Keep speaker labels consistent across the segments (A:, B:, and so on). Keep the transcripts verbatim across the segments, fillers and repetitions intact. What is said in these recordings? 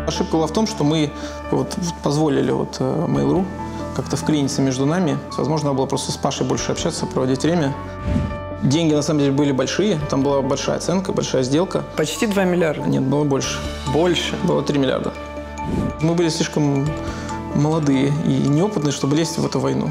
A: Ошибка была в том, что мы вот позволили вот Mail.ru как-то вклиниться между нами. Возможно, надо было просто с Пашей больше общаться, проводить время. Деньги, на самом деле, были большие. Там была большая оценка, большая сделка.
B: Почти два миллиарда?
A: Нет, было больше.
B: Больше?
A: Было три миллиарда. Мы были слишком молодые и неопытные, чтобы лезть в эту войну.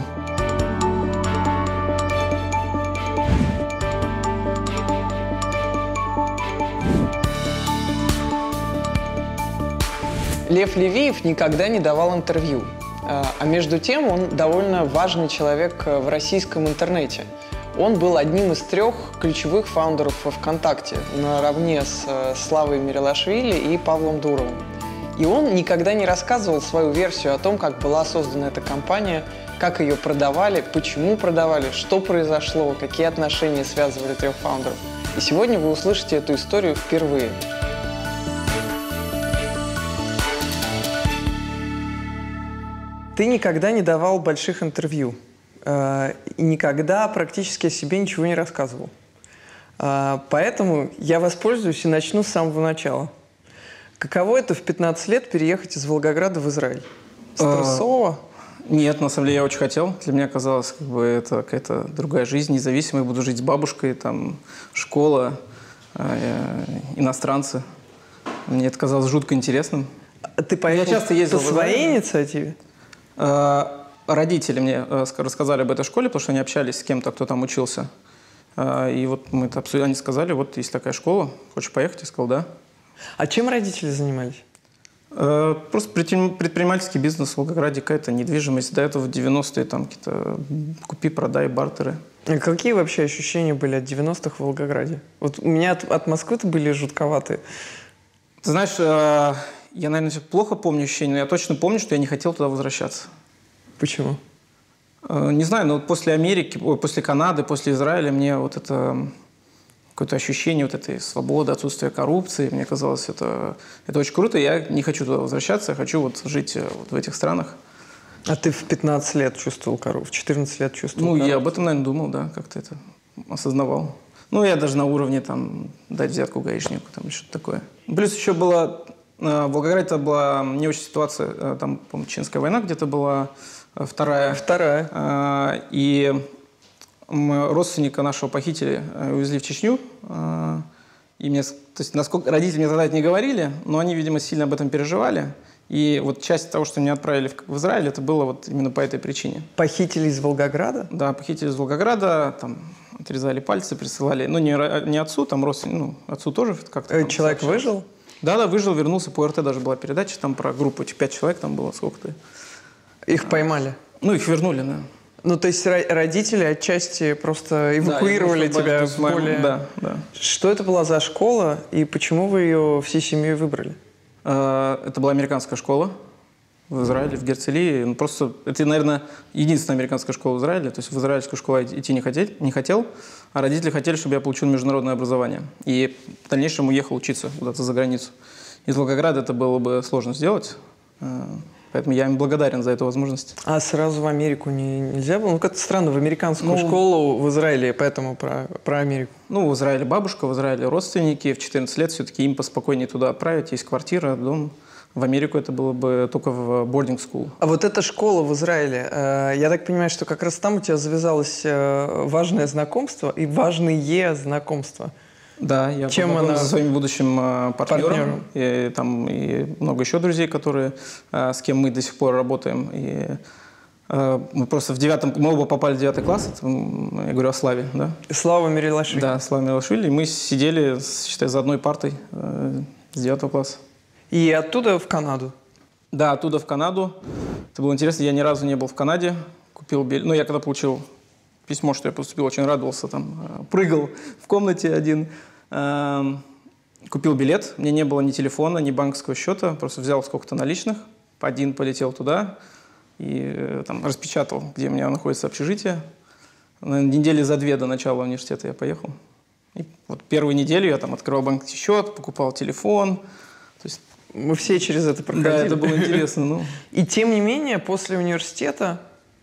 B: Лев Левиев никогда не давал интервью. А между тем он довольно важный человек в российском интернете. Он был одним из трех ключевых фаундеров ВКонтакте, наравне с Славой Мирилашвили и Павлом Дуровым. И он никогда не рассказывал свою версию о том, как была создана эта компания, как ее продавали, почему продавали, что произошло, какие отношения связывали трех фаундеров. И сегодня вы услышите эту историю впервые. Ты никогда не давал больших интервью э, и никогда практически о себе ничего не рассказывал. Э, поэтому я воспользуюсь и начну с самого начала. Каково это в пятнадцать лет переехать из Волгограда в Израиль? Стрессово?
A: Нет, на самом деле я очень хотел. Для меня казалось, как бы это какая-то другая жизнь, независимая. Буду жить с бабушкой, там школа, э, иностранцы. Мне это казалось жутко интересным.
B: Ты поехал
A: я часто ездил
B: по своей инициативе?
A: Родители мне рассказали об этой школе, потому что они общались с кем-то, кто там учился. И вот мы это обсудили, они сказали, вот есть такая школа, хочешь поехать? Я сказал, да.
B: А чем родители занимались?
A: Просто предпринимательский бизнес в Волгограде, какая-то недвижимость. До этого в девяностые там какие-то купи-продай, бартеры.
B: А какие вообще ощущения были от девяностых в Волгограде? Вот у меня от, от Москвы-то были жутковатые.
A: Ты знаешь, я, наверное, плохо помню ощущения, но я точно помню, что я не хотел туда возвращаться.
B: Почему?
A: Не знаю, но после Америки, после Канады, после Израиля мне вот это какое-то ощущение вот этой свободы, отсутствия коррупции, мне казалось, это, это очень круто. Я не хочу туда возвращаться, я хочу вот жить вот в этих странах.
B: А ты в пятнадцать лет чувствовал коррупцию, в четырнадцать лет чувствовал
A: Ну,
B: коррупцию?
A: Я об этом, наверное, думал, да, как-то это осознавал. Ну, я даже на уровне там дать взятку гаишнику, там что-то такое. Плюс еще было... В Волгограде это была не очень ситуация, там, по-моему, Чеченская война где-то была, вторая.
B: Вторая.
A: И мы родственника нашего похитили, увезли в Чечню. И мне, то есть, насколько родители мне тогда это не говорили, но они, видимо, сильно об этом переживали. И вот часть того, что меня отправили в Израиль, это было вот именно по этой причине.
B: Похитили из Волгограда?
A: Да, похитили из Волгограда, там отрезали пальцы, присылали. Ну, не, не отцу, там родственнику, ну, отцу тоже как-то.
B: Человек выжил?
A: Да, да, выжил, вернулся, по РТ даже была передача, там про группу, пять человек там было, сколько-то.
B: Их поймали?
A: Ну, их вернули, да.
B: Ну, то есть родители отчасти просто эвакуировали да, тебя в более...
A: Да, да.
B: Что это была за школа и почему вы ее всей семьей выбрали?
A: Это была американская школа в Израиле, в Герцелии. Ну, просто это, наверное, единственная американская школа в Израиле. То есть в израильскую школу я идти не хотел, не хотел, а родители хотели, чтобы я получил международное образование. И в дальнейшем уехал учиться куда-то за границу. Из Волгограда это было бы сложно сделать. Поэтому я им благодарен за эту возможность.
B: А сразу в Америку не, нельзя было? Ну, как-то странно, в американскую ну, школу в Израиле, поэтому про, про Америку.
A: Ну, в Израиле бабушка, в Израиле родственники. В четырнадцать лет все-таки им поспокойнее туда отправить. Есть квартира, дом. В Америку это было бы только в boarding school. А
B: вот эта школа в Израиле, э, я так понимаю, что как раз там у тебя завязалось э, важное знакомство и важные знакомства.
A: Да, я
B: Чем она...
A: со своим будущим э, партнером.
B: партнером.
A: И, там, и много еще друзей, которые, э, с кем мы до сих пор работаем. И, э, мы просто в девятом... Мы оба попали в девятый класс. Это, я говорю о Славе, да?
B: Слава Мирилашвили.
A: Да, Слава Мирилашвили. И мы сидели, считай, за одной партой э, с девятого класса.
B: И оттуда в Канаду?
A: Да, оттуда в Канаду. Это было интересно. Я ни разу не был в Канаде. Купил билет. Ну, я когда получил письмо, что я поступил, очень радовался. Там, прыгал в комнате один. Э, купил билет. Мне не было ни телефона, ни банковского счета. Просто взял сколько-то наличных. Один полетел туда и э, там, распечатал, где у меня находится общежитие. Недели за две до начала университета я поехал. И вот первую неделю я там открывал банковский счет, покупал телефон. То есть
B: мы все через это проходили.
A: Да, это было интересно. Ну.
B: И тем не менее, после университета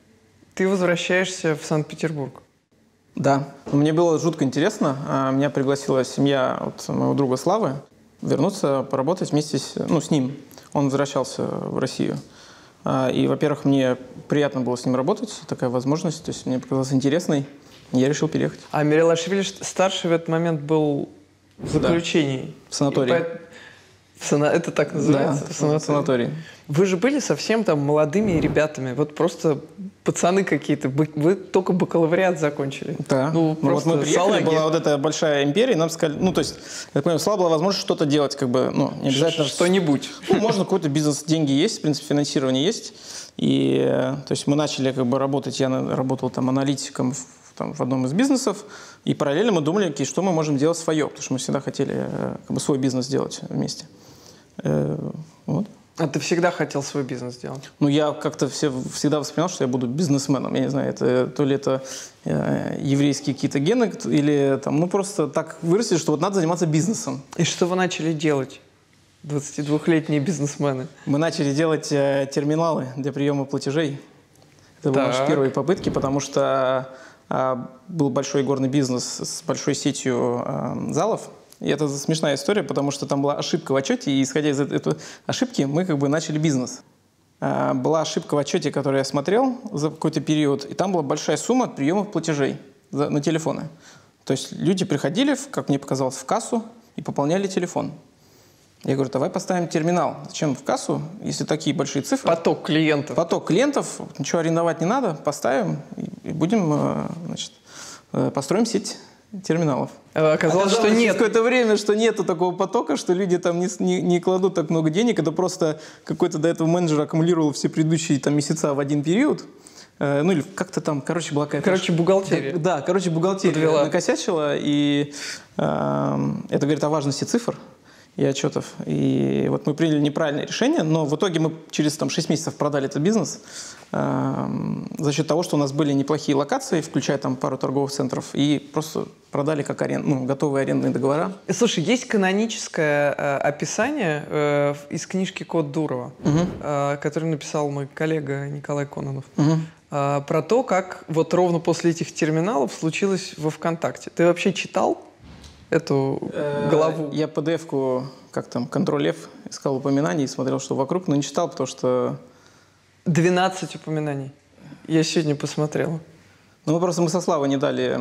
B: ты возвращаешься в Санкт-Петербург.
A: Да. Мне было жутко интересно. Меня пригласила семья от моего друга Славы вернуться, поработать вместе с, ну, с ним. Он возвращался в Россию. И, во-первых, мне приятно было с ним работать, такая возможность, то есть мне показалось интересной, и я решил переехать.
B: А Мерилашвили-старший в этот момент был в заключении?
A: Да, в санатории.
B: По... В сана... Это так называется?
A: Да,
B: в санатории.
A: в санатории.
B: Вы же были совсем там молодыми ребятами, вот просто пацаны какие-то, вы только бакалавриат закончили.
A: Да,
B: ну,
A: ну, вот мы приехали,
B: салаги.
A: Была вот эта большая империя, и нам сказали, ну, то есть, я понимаю, слабо была возможность что-то делать, как бы, ну, не обязательно...
B: Что-нибудь.
A: Ну, можно какой-то бизнес, деньги есть, в принципе, финансирование есть, и, то есть, мы начали, как бы, работать, я работал там аналитиком в, там, в одном из бизнесов, и параллельно мы думали, okay, что мы можем делать свое, потому что мы всегда хотели, как бы, свой бизнес делать вместе. Вот.
B: А ты всегда хотел свой бизнес делать?
A: Ну, я как-то все, всегда воспринимал, что я буду бизнесменом. Я не знаю, это, то ли это э, еврейские какие-то гены, или там, ну, просто так выросли, что вот надо заниматься бизнесом.
B: И что вы начали делать, двадцатидвухлетние бизнесмены?
A: Мы начали делать э, терминалы для приема платежей. Это были наши первые попытки, потому что э, был большой горный бизнес с большой сетью э, залов. И это смешная история, потому что там была ошибка в отчете, и исходя из этой ошибки мы как бы начали бизнес. Была ошибка в отчете, который я смотрел за какой-то период, и там была большая сумма приемов платежей на телефоны. То есть люди приходили, как мне показалось, в кассу и пополняли телефон. Я говорю, давай поставим терминал. Зачем в кассу, если такие большие цифры?
B: Поток клиентов.
A: Поток клиентов, ничего арендовать не надо, поставим и будем, значит, построим сеть терминалов.
B: Оказалось, Оказалось, что нет.
A: Какое-то время, что нету такого потока, что люди там не, не, не кладут так много денег. Это просто какой-то до этого менеджер аккумулировал все предыдущие там, месяца в один период. Э, ну или как-то там, короче, была какая-то...
B: Короче, бухгалтерия.
A: Да, да, короче, бухгалтерия
B: подвела.
A: Накосячила. И э, это говорит о важности цифр и отчетов. И вот мы приняли неправильное решение, но в итоге мы через там, шесть месяцев продали этот бизнес э, за счет того, что у нас были неплохие локации, включая там пару торговых центров, и просто продали как арен... ну, готовые арендные договора.
B: Слушай, есть каноническое э, описание э, из книжки «Код Дурова», угу. э, который написал мой коллега Николай Кононов, угу. э, про то, как вот ровно после этих терминалов случилось во ВКонтакте. Ты вообще читал эту главу?
A: Я пи ди эф-ку, как там, Контроль-F, искал упоминаний и смотрел, что вокруг, но не читал, потому что...
B: двенадцать упоминаний. Я сегодня посмотрел.
A: Ну, мы просто мы со Славой не дали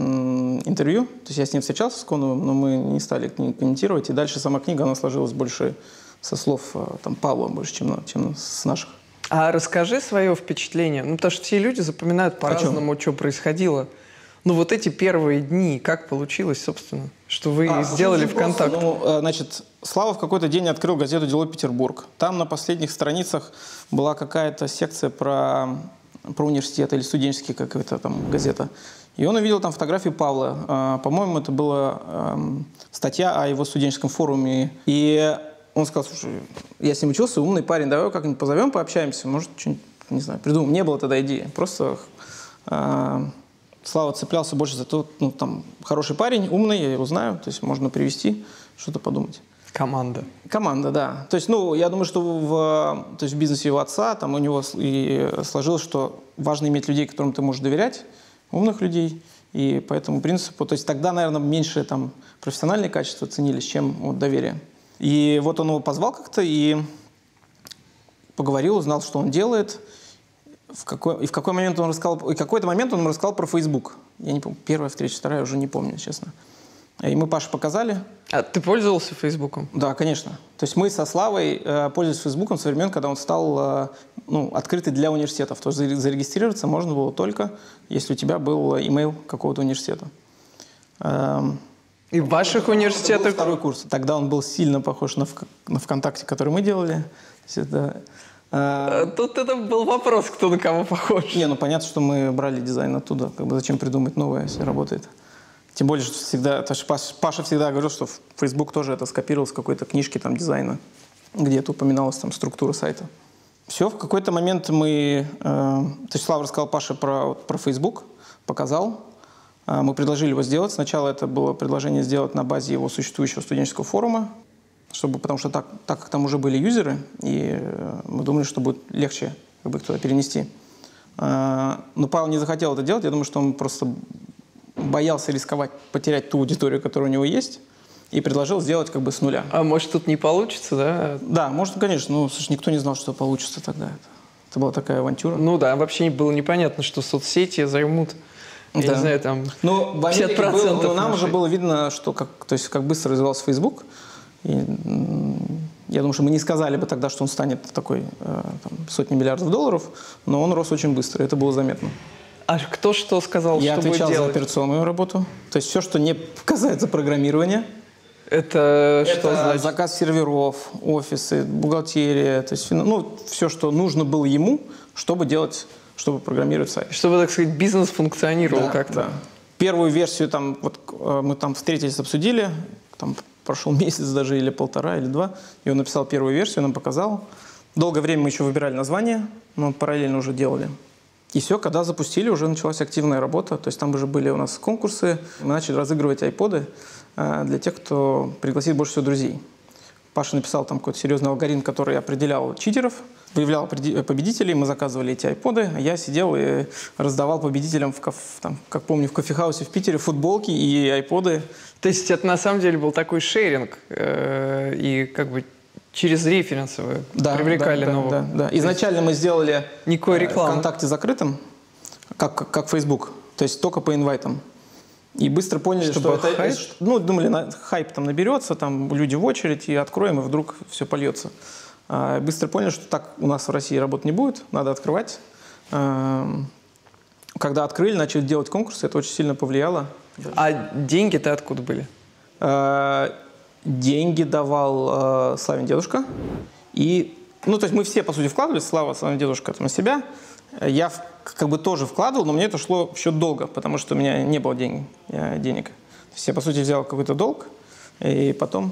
A: м, интервью, то есть я с ним встречался с Коновым, но мы не стали комментировать, и дальше сама книга, она сложилась больше со слов там, Павла, больше, чем, чем с наших.
B: А расскажи свое впечатление, ну, потому что все люди запоминают по-разному, что происходило. Ну, вот эти первые дни, как получилось, собственно, что вы а, сделали ВКонтакте?
A: Ну, значит, Слава в какой-то день открыл газету «Дело Петербург». Там на последних страницах была какая-то секция про, про университет или студенческий какая-то там газета. И он увидел там фотографию Павла. А, по-моему, это была а, статья о его студенческом форуме. И он сказал, слушай, я с ним учился, умный парень, давай его как-нибудь позовем, пообщаемся. Может, что-нибудь, не знаю, придумаем. Не было тогда идеи. Просто... А, Слава цеплялся больше за то, ну, там, хороший парень, умный, я его знаю, то есть можно привести, что-то подумать.
B: Команда.
A: Команда, да. То есть, ну, я думаю, что в, то есть в бизнесе его отца, там у него и сложилось, что важно иметь людей, которым ты можешь доверять, умных людей, и по этому принципу, то есть тогда, наверное, меньше там профессиональные качества ценились, чем вот, доверие. И вот он его позвал как-то и поговорил, узнал, что он делает. В какой, и в какой момент он рассказал, и какой-то момент он рассказал про Facebook. Я не помню, первая встреча, вторая, уже не помню, честно. И мы Паше показали.
B: А ты пользовался Фейсбуком?
A: Да, конечно. То есть мы со Славой э, пользовались Фейсбуком со времен, когда он стал э, ну, открытый для университетов. То есть зарегистрироваться можно было только, если у тебя был имейл какого-то университета. Эм,
B: и в ваших университетах?
A: Второй курс. Тогда он был сильно похож на, на ВКонтакте, который мы делали. То есть это,
B: э, Тут это был вопрос, кто на кого похож.
A: Не, ну понятно, что мы брали дизайн оттуда. Как бы зачем придумать новое, если работает. Тем более, что всегда, Паша всегда говорил, что Facebook тоже это скопировал с какой-то книжки там, дизайна, где это упоминалась там, структура сайта. Все, в какой-то момент мы... Э, то есть Слава рассказал Паше про, про Facebook, показал. Э, мы предложили его сделать. Сначала это было предложение сделать на базе его существующего студенческого форума, чтобы, потому что так, так как там уже были юзеры, и э, мы думали, что будет легче как бы, туда перенести. Э, но Павел не захотел это делать. Я думаю, что он просто... боялся рисковать, потерять ту аудиторию, которая у него есть. и предложил сделать как бы с нуля.
B: А может, тут не получится, да?
A: Да, может, конечно. Ну, слушай, никто не знал, что получится тогда. Это, это была такая авантюра.
B: Ну да, вообще было непонятно, что соцсети займут, я да. не знаю, там
A: ну, пятьдесят процентов. Было, ну, нам уже было видно, что как, то есть, как быстро развивался Facebook. И, я думаю, что мы не сказали бы тогда, что он станет такой э, там, сотни миллиардов долларов, но он рос очень быстро, это было заметно.
B: А кто что сказал,
A: я
B: что будет делать?
A: Я отвечал за операционную работу. То есть все, что не касается программирования.
B: Это, это что значит?
A: Заказ серверов, офисы, бухгалтерия. То есть, ну, все, что нужно было ему, чтобы делать, чтобы программировать сайт.
B: Чтобы, так сказать, бизнес функционировал
A: да,
B: как-то.
A: Да. Первую версию там, вот, мы там встретились, обсудили, там прошел месяц даже, или полтора, или два, и он написал первую версию, нам показал. Долгое время мы еще выбирали название, но параллельно уже делали. И все, когда запустили, уже началась активная работа. То есть там уже были у нас конкурсы. Мы начали разыгрывать айподы э, для тех, кто пригласит больше всего друзей. Паша написал там какой-то серьезный алгоритм, который определял читеров, выявлял победителей. Мы заказывали эти айподы. А я сидел и раздавал победителям, в, там, как помню, в кофехаусе в Питере футболки и айподы.
B: То есть это на самом деле был такой шеринг. Э, и как бы... Через референсы вы да, привлекали
A: да,
B: новых.
A: Да, да, да. Изначально мы сделали
B: никакой рекламы.
A: ВКонтакте закрытым, как, как Facebook, то есть только по инвайтам. И быстро поняли,
B: Чтобы
A: что
B: хайп?
A: это... Ну, думали, на, хайп там наберется, там люди в очередь, и откроем, и вдруг все польется. А, быстро поняли, что так у нас в России работать не будет, надо открывать. А, когда открыли, начали делать конкурсы, это очень сильно повлияло.
B: А деньги-то откуда были?
A: А, Деньги давал э, Славин дедушка. И, ну, то есть мы все, по сути, вкладывали. Слава, Славин дедушка, это на себя. Я в, как бы тоже вкладывал, но мне это шло еще долго, потому что у меня не было денег. Я, денег. То есть я, по сути, взял какой-то долг, и потом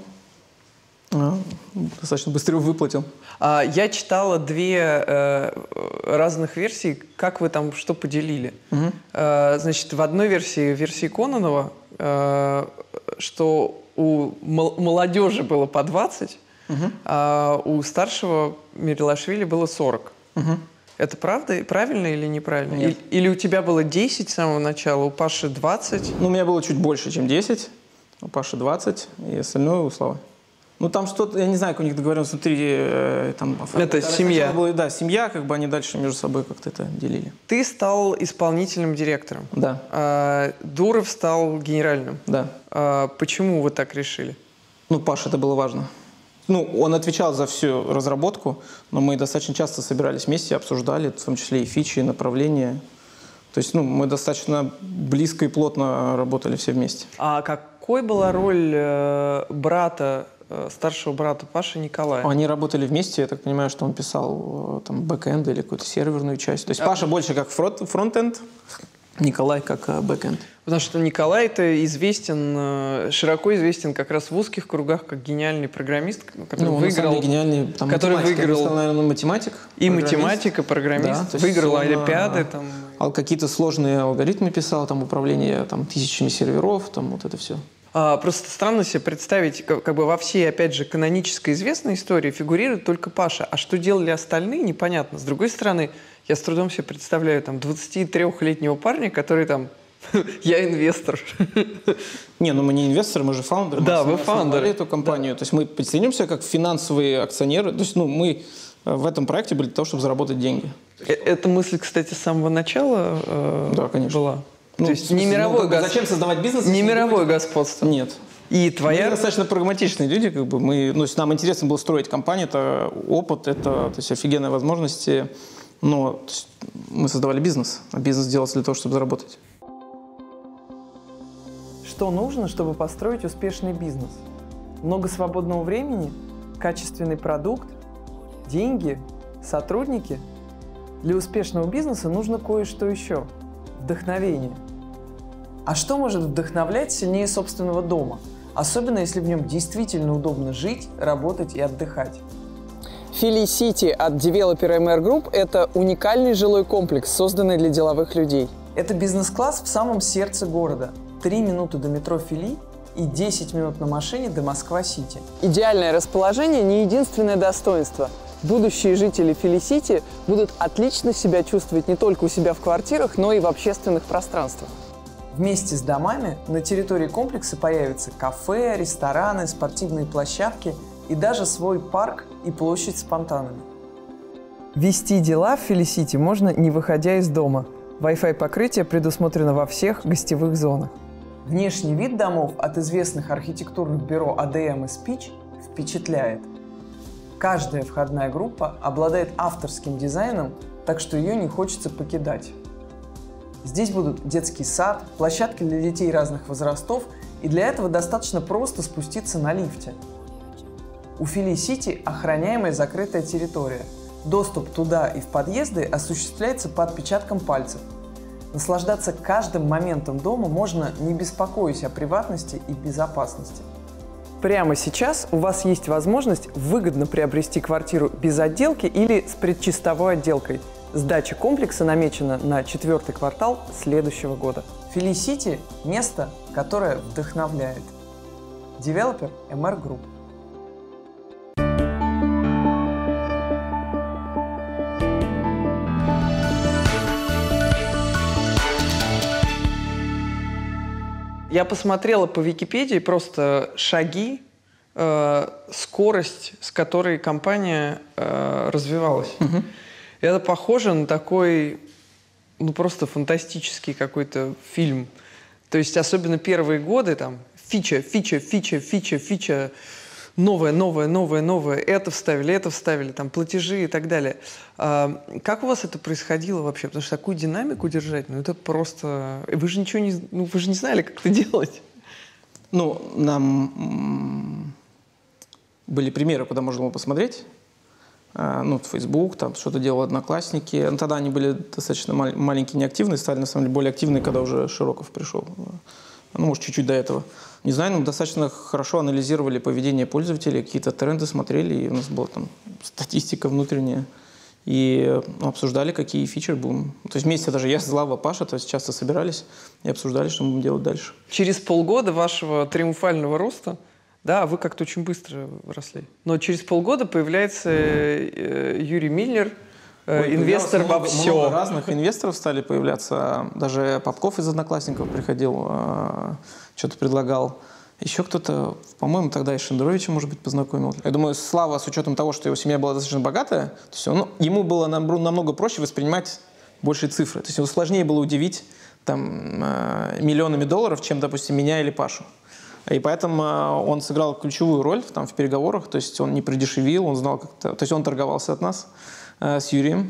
A: э, достаточно быстро его выплатил.
B: А, я читала две э, разных версии, как вы там что поделили. Угу. Э, значит, в одной версии, версии Кононова, э, что у молодежи было по двадцать, угу. а у старшего Мерилашвили было сорок. Угу. Это правда? Правильно или неправильно?
A: Нет.
B: Или, или у тебя было десять с самого начала, у Паши двадцать?
A: Ну, у меня было чуть больше, чем десять. У Паши двадцать, и остальное у Славы. Ну, там что-то, я не знаю, как у них договоренность внутри. Э, там,
B: это семья.
A: Было, да, семья, как бы они дальше между собой как-то это делили.
B: Ты стал исполнительным директором.
A: Да.
B: А, Дуров стал генеральным.
A: Да.
B: А, почему вы так решили?
A: Ну, Паше это было важно. Ну, он отвечал за всю разработку, но мы достаточно часто собирались вместе, обсуждали, в том числе и фичи, и направления. То есть, ну, мы достаточно близко и плотно работали все вместе.
B: А какой была роль э, брата, э, старшего брата Паши Николая?
A: Они работали вместе, я так понимаю, что он писал там бэкэнд или какую-то серверную часть. То есть а... Паша больше как фронт, фронтенд, Николай как э, бэкэнд.
B: Потому что Николай-то известен, широко известен как раз в узких кругах как гениальный программист, который
A: ну,
B: выиграл,
A: гениальный, там,
B: который выиграл,
A: стал, наверное, математик,
B: и математик, и программист, да, выиграл олимпиады. Там...
A: Какие-то сложные алгоритмы писал, там управление там, тысячами серверов, там вот это все.
B: А, просто странно себе представить, как, как бы во всей, опять же, канонической известной истории фигурирует только Паша. А что делали остальные, непонятно. С другой стороны, я с трудом себе представляю там двадцатитрёхлетнего парня, который там я инвестор.
A: Не, ну мы не инвесторы, мы же фаундеры.
B: Да, вы фаундеры.
A: эту компанию. Да. То есть мы позиционируемся как финансовые акционеры. То есть ну, мы в этом проекте были для того, чтобы заработать деньги.
B: Эта мысль, кстати, с самого начала э,
A: да, конечно.
B: была?
A: Ну,
B: То есть не мировой
A: ну,
B: гос...
A: Зачем создавать бизнес?
B: Не мировое господство?
A: Нет.
B: И твоя...
A: Мы достаточно прагматичные люди. Как бы мы, ну, нам интересно было строить компанию. Это опыт, это то есть, офигенные возможности. Но то есть, мы создавали бизнес. А бизнес делался для того, чтобы заработать.
B: Что нужно, чтобы построить успешный бизнес? Много свободного времени, качественный продукт, деньги, сотрудники? Для успешного бизнеса нужно кое-что еще – вдохновение. А что может вдохновлять сильнее собственного дома? Особенно, если в нем действительно удобно жить, работать и отдыхать. Фили-Сити от девелопера эм эр Group – это уникальный жилой комплекс, созданный для деловых людей. Это бизнес-класс в самом сердце города. Три минуты до метро Фили и десять минут на машине до Москва-Сити. Идеальное расположение – не единственное достоинство. Будущие жители Фили-Сити будут отлично себя чувствовать не только у себя в квартирах, но и в общественных пространствах. Вместе с домами на территории комплекса появятся кафе, рестораны, спортивные площадки и даже свой парк и площадь с фонтанами. Вести дела в Фили-Сити можно, не выходя из дома. Wi-Fi покрытие предусмотрено во всех гостевых зонах. Внешний вид домов от известных архитектурных бюро эй ди эм и Speech впечатляет. Каждая входная группа обладает авторским дизайном, так что ее не хочется покидать. Здесь будут детский сад, площадки для детей разных возрастов, и для этого достаточно просто спуститься на лифте. У Фили-Сити охраняемая закрытая территория. Доступ туда и в подъезды осуществляется по отпечаткам пальцев. Наслаждаться каждым моментом дома можно, не беспокоясь о приватности и безопасности. Прямо сейчас у вас есть возможность выгодно приобрести квартиру без отделки или с предчистовой отделкой. Сдача комплекса намечена на четвертый квартал следующего года. Фили-Сити – место, которое вдохновляет. Девелопер эм эр Group. Я посмотрела по Википедии просто шаги, э, скорость, с которой компания э, развивалась. Угу. Это похоже на такой, ну просто фантастический какой-то фильм. То есть особенно первые годы, там, фича, фича, фича, фича, фича, новое, новое, новое, новое, это вставили, это вставили, там, платежи и так далее. А, как у вас это происходило вообще? Потому что такую динамику держать, ну, это просто... Вы же ничего не... Ну, вы же не знали, как это делать.
A: Ну, нам были примеры, куда можно было посмотреть. А, ну, Facebook, там, что-то делал Одноклассники. Ну, тогда они были достаточно мал- маленькие, неактивные, стали, на самом деле, более активные, когда уже Широков пришел. Ну, может, чуть-чуть до этого. Не знаю, но достаточно хорошо анализировали поведение пользователей, какие-то тренды смотрели, и у нас была там статистика внутренняя. И ну, обсуждали, какие фичи будем. То есть вместе даже я, Слава, Паша, то есть часто собирались и обсуждали, что мы будем делать дальше.
B: Через полгода вашего триумфального роста, да, вы как-то очень быстро росли. Но через полгода появляется э, Юрий Миллер,
A: Ой,
B: инвестор во
A: много,
B: все.
A: Много разных инвесторов стали появляться. Даже Попков из Одноклассников приходил, что-то предлагал. Еще кто-то, по-моему, тогда и Шендеровича, может быть, познакомил. Я думаю, Слава, с учетом того, что его семья была достаточно богатая, то есть он, ему было намного проще воспринимать большие цифры. То есть ему сложнее было удивить там, миллионами долларов, чем, допустим, меня или Пашу. И поэтому он сыграл ключевую роль там, в переговорах. То есть он не придешевил, он знал как-то... То есть он торговался от нас с Юрием,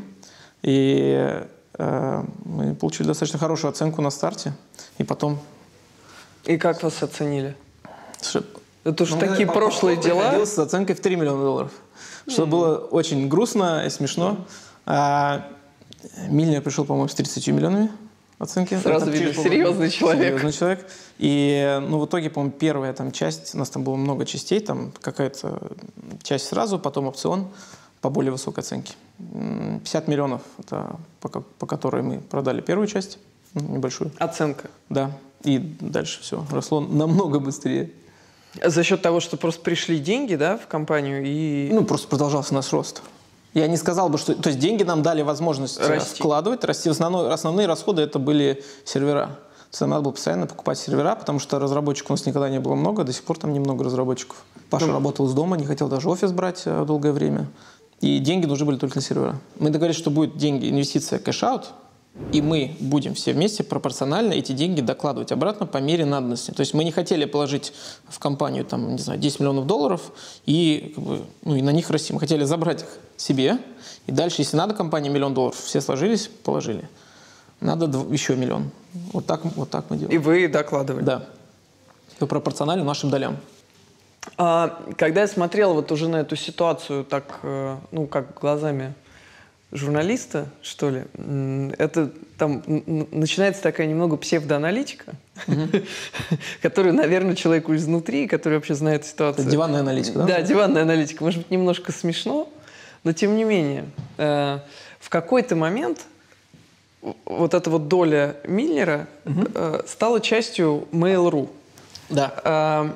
A: и э, мы получили достаточно хорошую оценку на старте, и потом...
B: И как вас оценили?
A: Слушай,
B: это уж
A: ну,
B: такие прошлые дела.
A: С оценкой в три миллиона долларов, что mm-hmm. было очень грустно и смешно. Mm-hmm. А, Миллер пришел, по-моему, с тридцатью миллионами оценки.
B: Сразу видно, серьезный человек.
A: Серьезный человек. И ну, в итоге, по-моему, первая там, часть, у нас там было много частей, там какая-то часть сразу, потом опцион по более высокой оценке. пятьдесят миллионов, это по, по которой мы продали первую часть, небольшую.
B: Оценка.
A: Да. И дальше все росло намного быстрее.
B: За счет того, что просто пришли деньги, да, в компанию и...
A: Ну, просто продолжался наш рост. Я не сказал бы, что... То есть деньги нам дали возможность расти. Вкладывать, расти. Основной, основные расходы это были сервера. То есть нам надо было постоянно покупать сервера, потому что разработчиков у нас никогда не было много, до сих пор там немного разработчиков. Паша ну, работал из дома, не хотел даже офис брать долгое время. И деньги нужны были только на сервера. Мы договорились, что будет деньги, инвестиция, кэш-аут, и мы будем все вместе пропорционально эти деньги докладывать обратно по мере надобности. То есть мы не хотели положить в компанию там, не знаю, десять миллионов долларов и, как бы, ну, и на них расти. Мы хотели забрать их себе, и дальше, если надо компании миллион долларов, все сложились, положили. Надо еще миллион. Вот так, вот так мы делаем.
B: И вы докладывали?
A: Да. И пропорционально нашим долям.
B: А, когда я смотрел вот уже на эту ситуацию так, ну, как глазами журналиста, что ли, это там начинается такая немного псевдоаналитика, mm-hmm. которую, наверное, человеку изнутри, который вообще знает ситуацию.
A: Это диванная аналитика, да?
B: Да, диванная аналитика. Может быть, немножко смешно, но тем не менее. Э, в какой-то момент вот эта вот доля Миллера mm-hmm. э, стала частью Mail.ru.
A: Да.
B: Э,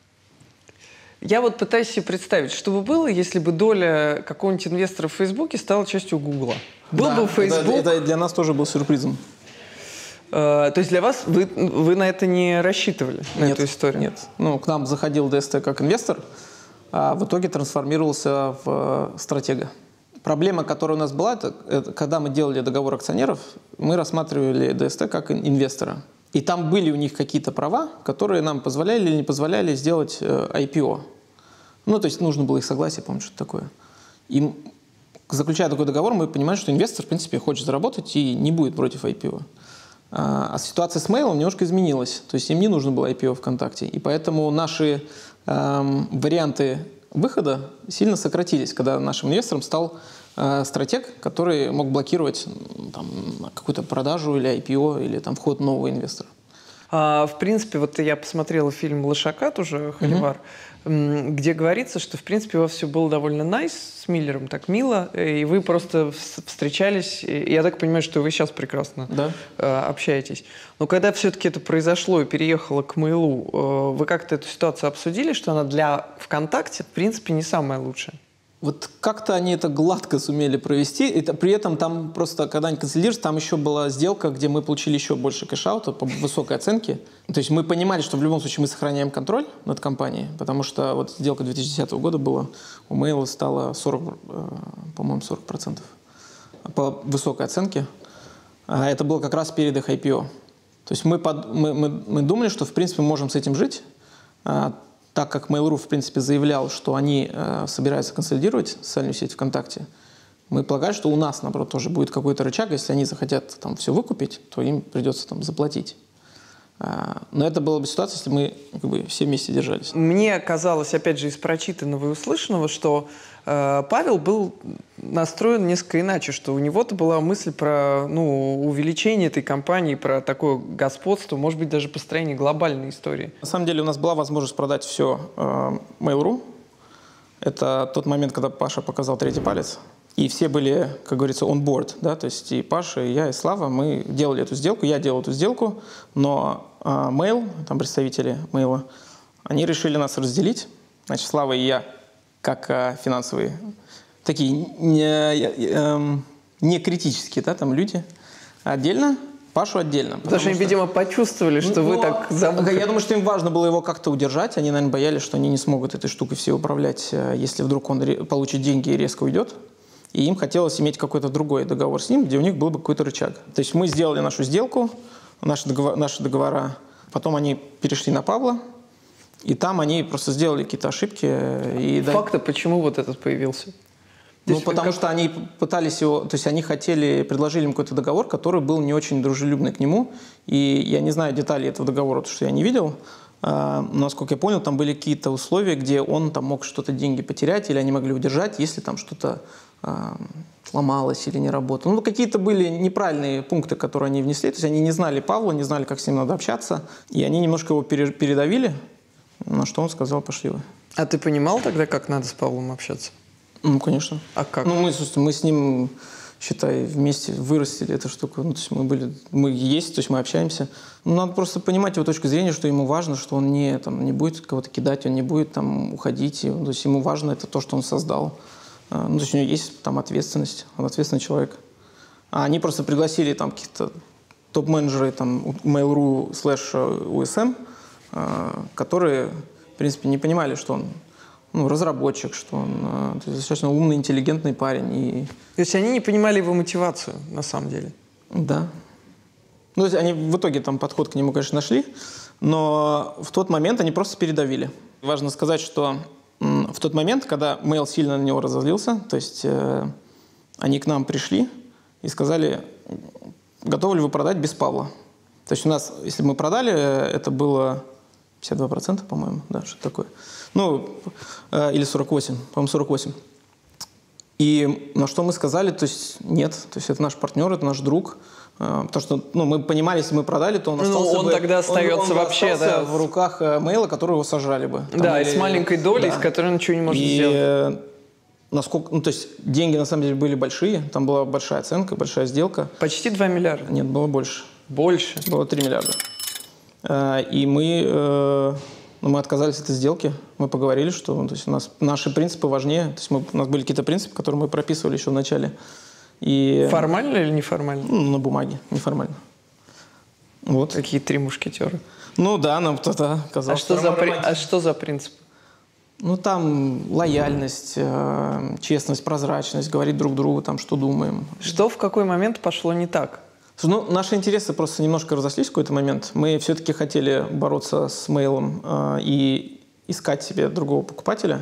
B: Я вот пытаюсь себе представить, что бы было, если бы доля какого-нибудь инвестора в Фейсбуке стала частью Гугла. Был
A: да,
B: бы Facebook...
A: Это, это для нас тоже был сюрпризом.
B: То есть для вас, вы, вы на это не рассчитывали, на
A: Нет,
B: эту историю?
A: Нет. Ну, к нам заходил ДСТ как инвестор, а в итоге трансформировался в стратега. Проблема, которая у нас была, это, это когда мы делали договор акционеров, мы рассматривали ДСТ как инвестора. И там были у них какие-то права, которые нам позволяли или не позволяли сделать э, ай пи о. Ну, то есть нужно было их согласие, помню, что-то такое. И заключая такой договор, мы понимали, что инвестор, в принципе, хочет заработать и не будет против ай пи о. А ситуация с Mail немножко изменилась. То есть им не нужно было ай пи о ВКонтакте. И поэтому наши эм, варианты выхода сильно сократились, когда нашим инвестором стал э, стратег, который мог блокировать там, какую-то продажу или ай пи о, или там, вход нового инвестора.
B: А, в принципе, вот я посмотрела фильм «Лошака» тоже, «Холивар», mm-hmm. где говорится, что, в принципе, у вас все было довольно nice с Миллером, так мило, и вы просто встречались, и я так понимаю, что вы сейчас прекрасно
A: да.
B: э, общаетесь. Но когда все-таки это произошло и переехало к Mail.ru, э, вы как-то эту ситуацию обсудили, что она для ВКонтакте, в принципе, не самая лучшая?
A: Вот как-то они это гладко сумели провести. Это, при этом там просто, когда они консолидировались, там еще была сделка, где мы получили еще больше кэш-аута по высокой оценке. То есть мы понимали, что в любом случае мы сохраняем контроль над компанией, потому что вот сделка две тысячи десятого года была, у Mail стало сорок, по-моему, сорок процентов по высокой оценке. А это было как раз перед их ай пи о. То есть мы, под, мы, мы, мы думали, что в принципе мы можем с этим жить, так как Mail.ru, в принципе, заявлял, что они э, собираются консолидировать социальную сеть ВКонтакте, мы полагали, что у нас, наоборот, тоже будет какой-то рычаг. Если они захотят там все выкупить, то им придется там заплатить. А, но это была бы ситуация, если мы как бы все вместе держались.
B: Мне казалось, опять же, из прочитанного и услышанного, что э, Павел был настроен несколько иначе, что у него-то была мысль про ну, увеличение этой компании, про такое господство, может быть, даже построение глобальной истории.
A: На самом деле у нас была возможность продать все э, Mail.ru. Это тот момент, когда Паша показал третий палец. И все были, как говорится, on board, да, то есть и Паша, и я, и Слава, мы делали эту сделку, я делал эту сделку, но э, Mail, там представители Mail, они решили нас разделить, значит, Слава и я, как э, финансовые, такие не, э, не критические, да, там люди, отдельно, Пашу отдельно.
B: Потому, потому что они, видимо, почувствовали, что ну, вы так забыли.
A: Я думаю, что им важно было его как-то удержать, они, наверное, боялись, что они не смогут этой штукой все управлять, если вдруг он получит деньги и резко уйдет. И им хотелось иметь какой-то другой договор с ним, где у них был бы какой-то рычаг. То есть мы сделали нашу сделку, наши, договор, наши договора, потом они перешли на Павла, и там они просто сделали какие-то ошибки. И
B: Факт, а почему вот этот появился?
A: Ну, потому как... что они пытались его, то есть они хотели, предложили им какой-то договор, который был не очень дружелюбный к нему, и я не знаю деталей этого договора, потому что я не видел, но, насколько я понял, там были какие-то условия, где он там мог что-то деньги потерять, или они могли удержать, если там что-то сломалось или не работало. Ну, какие-то были неправильные пункты, которые они внесли. То есть они не знали Павла, не знали, как с ним надо общаться. И они немножко его передавили, на что он сказал, пошли вы.
B: А ты понимал тогда, как надо с Павлом общаться?
A: Ну, конечно.
B: А как?
A: Ну, мы, мы с ним, считай, вместе вырастили эту штуку. Ну, то есть мы были, мы есть, то есть мы общаемся. Ну, надо просто понимать его точку зрения, что ему важно, что он не, там, не будет кого-то кидать, он не будет там уходить. И, то есть ему важно это то, что он создал. Ну, то есть у него есть там ответственность, он ответственный человек. А они просто пригласили там каких-то топ-менеджеры там Mail.ru слэш ю эс эм, которые, в принципе, не понимали, что он ну, разработчик, что он то есть, достаточно умный, интеллигентный парень. И...
B: То есть они не понимали его мотивацию, на самом деле?
A: Да. Ну, то есть они в итоге там подход к нему, конечно, нашли, но в тот момент они просто передавили. Важно сказать, что в тот момент, когда Mail сильно на него разозлился, то есть э, они к нам пришли и сказали, готовы ли вы продать без Павла. То есть у нас, если мы продали, это было пятьдесят два процента, по-моему, да, что-то такое. Ну, э, или сорок восемь, по-моему, сорок восемь. И на что мы сказали, то есть нет, то есть это наш партнер, это наш друг. Потому что ну, мы понимали, если мы продали, то он остался
B: ну, он
A: бы,
B: тогда остается
A: он, он
B: вообще
A: остался
B: да.
A: в руках Мейла, который его сожрали бы.
B: Там, да,
A: или...
B: и с маленькой долей,
A: да.
B: с которой он ничего не может
A: и,
B: сделать.
A: Насколько, ну, то есть деньги на самом деле были большие, там была большая оценка, большая сделка.
B: Почти два миллиарда?
A: Нет, было больше.
B: Больше?
A: Было три миллиарда. И мы, ну, мы отказались от этой сделки, мы поговорили, что ну, то есть у нас наши принципы важнее. То есть мы, у нас были какие-то принципы, которые мы прописывали еще в начале. И,
B: формально или неформально?
A: Ну, на бумаге, неформально. Вот.
B: Какие три мушкетера.
A: Ну да, нам кто-то казалось.
B: А что, за, при... а что за принцип?
A: Ну там лояльность, э, честность, прозрачность, говорить друг другу, там, что думаем.
B: Что в какой момент пошло не так?
A: Ну, наши интересы просто немножко разошлись в какой-то момент. Мы все-таки хотели бороться с мейлом э, и искать себе другого покупателя,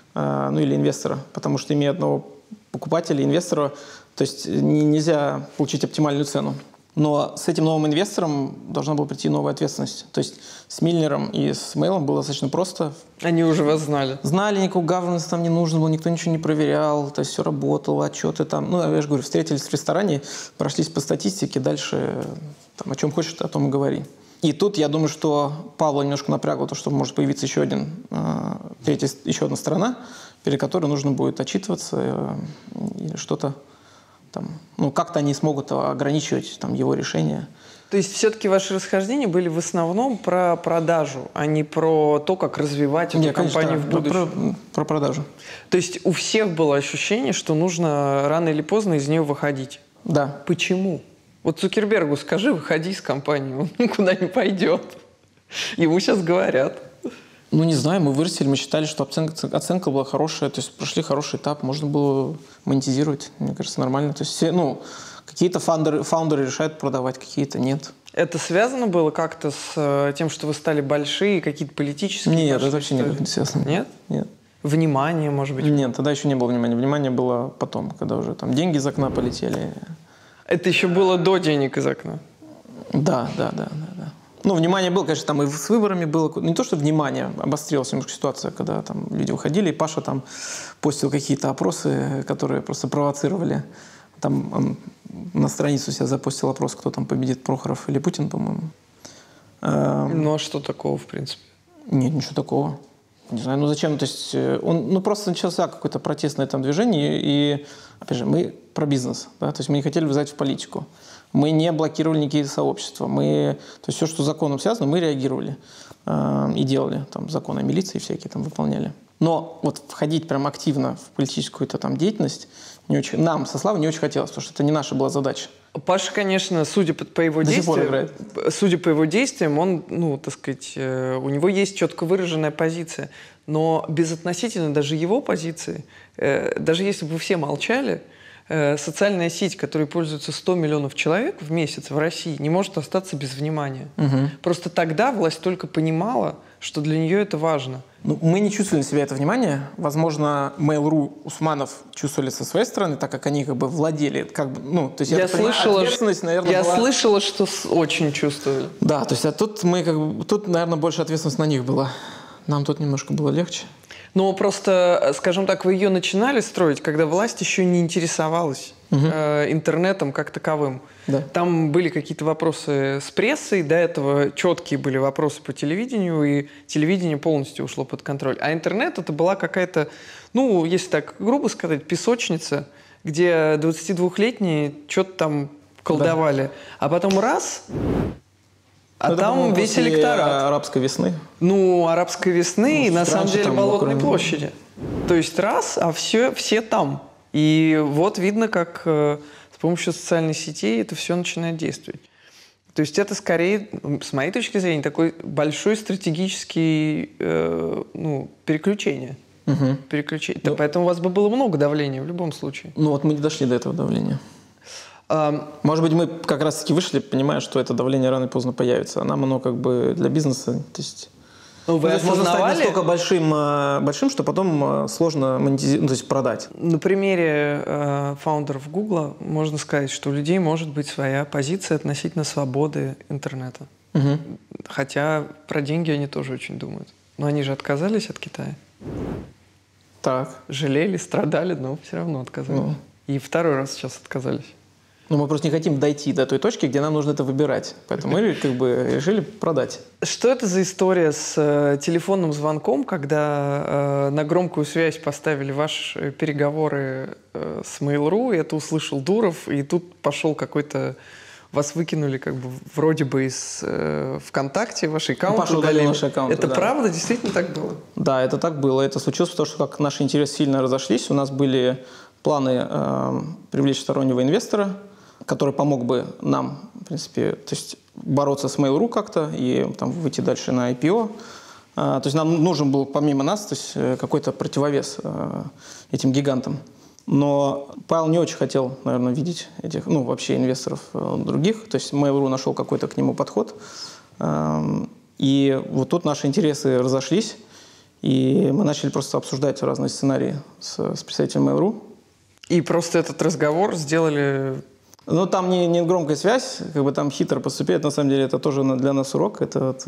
A: э, ну или инвестора, потому что имея одного покупателя, инвестора, то есть не, нельзя получить оптимальную цену. Но с этим новым инвестором должна была прийти новая ответственность. То есть с Мильнером и с Мейлом было достаточно просто.
B: Они уже вас знали?
A: Знали, никакого governance там не нужно было, никто ничего не проверял, то есть все работало, отчеты там. Ну, я же говорю, встретились в ресторане, прошлись по статистике, дальше там, о чем хочешь, о том и говори. И тут я думаю, что Павла немножко напрягло то, что может появиться еще один, э, третья, еще одна страна, перед которой нужно будет отчитываться э, или что-то. Там, ну, как-то они смогут ограничивать там, его решения.
B: То есть все-таки ваши расхождения были в основном про продажу, а не про то, как развивать эту
A: Нет,
B: компанию
A: конечно,
B: в будущем?
A: Про, про продажу.
B: То есть у всех было ощущение, что нужно рано или поздно из нее выходить?
A: Да.
B: Почему? Вот Цукербергу скажи, выходи из компании, он никуда не пойдет. Ему сейчас говорят.
A: Ну, не знаю, мы вырастили, мы считали, что оценка, оценка была хорошая, то есть прошли хороший этап, можно было монетизировать, мне кажется, нормально. То есть все, ну, какие-то фаундеры, фаундеры решают продавать, какие-то нет.
B: Это связано было как-то с э, тем, что вы стали большие, какие-то политические?
A: Нет, это вообще никак не связано.
B: Нет?
A: Нет.
B: Внимание, может быть?
A: Нет, тогда еще не было внимания. Внимание было потом, когда уже там деньги из окна полетели.
B: Это еще было до денег из окна?
A: Да, да, да, да, да. Ну, внимание было, конечно, там и с выборами было. Не то, что внимание, обострилась немножко ситуация, когда там люди уходили, и Паша там постил какие-то опросы, которые просто провоцировали. Там он на страницу себя запостил опрос, кто там победит, Прохоров или Путин, по-моему.
B: Ну, а что такого, в принципе?
A: Нет, ничего такого. Не знаю, ну зачем, то есть он, ну просто начался какое-то протестное там движение, и, опять же, мы про бизнес, да, то есть мы не хотели влезать в политику. Мы не блокировали никакие сообщества. Мы, то есть все, что с законом связано, мы реагировали э, и делали. Там законы о милиции всякие там выполняли. Но вот входить прям активно в политическую-то там деятельность не очень, нам со Славой не очень хотелось, потому что это не наша была задача.
B: Паша, конечно, судя по, по его
A: До сих пор
B: действиям,
A: играет.
B: судя по его действиям, он, ну, так сказать, э, у него есть четко выраженная позиция. Но безотносительно даже его позиции, э, даже если бы вы все молчали, социальная сеть, которой пользуется сто миллионов человек в месяц в России, не может остаться без внимания.
A: Угу.
B: Просто тогда власть только понимала, что для нее это важно.
A: Ну, мы не чувствовали на себя это внимание. Возможно, Mail.ru, Усманов чувствовали со своей стороны, так как они как бы владели, как бы, ну, то есть я,
B: я
A: понимаю,
B: слышала,
A: ответственность, наверное,
B: я
A: была...
B: слышала, что очень чувствовали.
A: Да, то есть а тут мы как бы, тут, наверное, больше ответственность на них была. Нам тут немножко было легче.
B: Но просто, скажем так, вы ее начинали строить, когда власть еще не интересовалась угу. э, интернетом как таковым.
A: Да.
B: Там были какие-то вопросы с прессой, до этого четкие были вопросы по телевидению, и телевидение полностью ушло под контроль. А интернет это была какая-то, ну, если так грубо сказать, песочница, где двадцатидвухлетние что-то там колдовали. Да. А потом раз... А это, там весь электорат.
A: Арабской весны.
B: Ну, арабской весны,
A: ну,
B: на самом деле, Болотной
A: кроме...
B: площади. То есть раз, а все, все там. И вот видно, как э, с помощью социальных сетей это все начинает действовать. То есть это скорее, с моей точки зрения, такой большой стратегический э, ну, переключение.
A: Угу.
B: переключение.
A: Ну,
B: Поэтому у вас бы было много давления в любом случае.
A: Ну вот мы не дошли до этого давления. Может быть, мы как раз-таки вышли, понимая, что это давление рано или поздно появится. А нам оно как бы для бизнеса, то есть...
B: Ну, вы
A: можно стать настолько большим, большим, что потом сложно монетизировать, ну, то есть продать.
B: На примере э, фаундеров Гугла можно сказать, что у людей может быть своя позиция относительно свободы интернета.
A: Угу.
B: Хотя про деньги они тоже очень думают. Но они же отказались от Китая.
A: Так.
B: Жалели, страдали, но все равно отказались. Ну. И второй раз сейчас отказались.
A: Но мы просто не хотим дойти до той точки, где нам нужно это выбирать. Поэтому мы как бы решили продать.
B: Что это за история с э, телефонным звонком, когда э, на громкую связь поставили ваши переговоры э, с Mail.ru, и это услышал Дуров, и тут пошел какой-то... Вас выкинули как бы вроде бы из э, ВКонтакте, ваши аккаунты.
A: Паша удалил наши аккаунты,
B: это
A: да.
B: правда? Действительно так было?
A: Да, это так было. Это случилось потому, что как наши интересы сильно разошлись. У нас были планы э, привлечь стороннего инвестора, который помог бы нам, в принципе, то есть бороться с Mail.ru как-то и там, выйти дальше на ай пи о. То есть нам нужен был помимо нас то есть, какой-то противовес этим гигантам. Но Павел не очень хотел, наверное, видеть этих, ну, вообще инвесторов других. То есть Mail.ru нашел какой-то к нему подход. И вот тут наши интересы разошлись. И мы начали просто обсуждать разные сценарии с, с представителем Mail.ru.
B: И просто этот разговор сделали...
A: Ну, там не, не громкая связь, как бы там хитро поступить. На самом деле это тоже для нас урок. Это вот,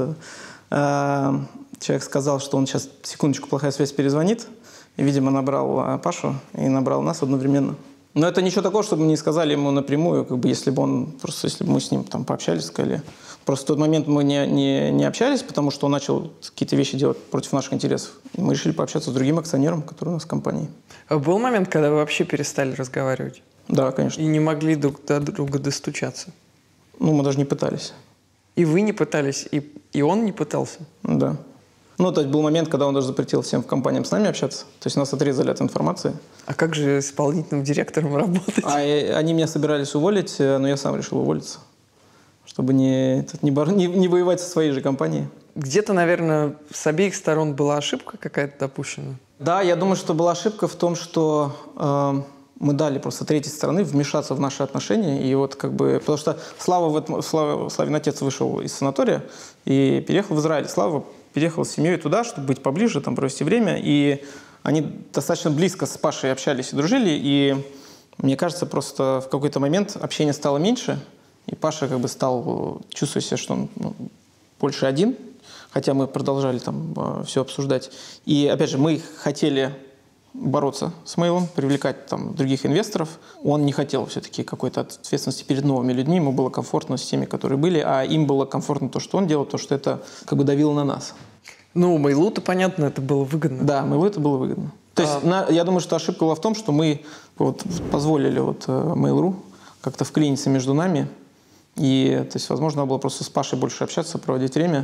A: э, человек сказал, что он сейчас, секундочку, плохая связь, перезвонит. И, видимо, набрал Пашу и набрал нас одновременно. Но это ничего такого, чтобы мы не сказали ему напрямую, как бы, если бы он, просто если бы мы с ним там пообщались, сказали. Просто в тот момент мы не, не, не общались, потому что он начал какие-то вещи делать против наших интересов. И мы решили пообщаться с другим акционером, который у нас в компании.
B: А был момент, когда вы вообще перестали разговаривать?
A: Да, конечно.
B: И не могли друг до друга достучаться?
A: Ну, мы даже не пытались.
B: И вы не пытались, и, и он не пытался?
A: Да. Ну, то есть был момент, когда он даже запретил всем в компаниям с нами общаться. То есть нас отрезали от информации.
B: А как же исполнительным директором работать?
A: А они меня собирались уволить, но я сам решил уволиться. Чтобы не, не, бор... не, не воевать со своей же компанией.
B: Где-то, наверное, с обеих сторон была ошибка какая-то допущена?
A: Да, я думаю, что была ошибка в том, что э, мы дали просто третьей стороны вмешаться в наши отношения. И вот как бы... Потому что Слава, в этом, Слава, Славин отец вышел из санатория и переехал в Израиль. Слава переехал с семьей туда, чтобы быть поближе, там провести время. И они достаточно близко с Пашей общались и дружили. И мне кажется, просто в какой-то момент общение стало меньше. И Паша как бы стал чувствовать себя, что он ну, больше один, хотя мы продолжали там все обсуждать. И опять же, мы хотели бороться с Mail.ru, привлекать там других инвесторов. Он не хотел все-таки какой-то ответственности перед новыми людьми, ему было комфортно с теми, которые были, а им было комфортно то, что он делал, то, что это как бы давило на нас.
B: Ну, Mail.ru-то, понятно, это было выгодно.
A: Да, Mail.ru это было выгодно. То есть, а... на, я думаю, что ошибка была в том, что мы вот, позволили вот, Mail.ru как-то вклиниться между нами. И, то есть, возможно, надо было просто с Пашей больше общаться, проводить время.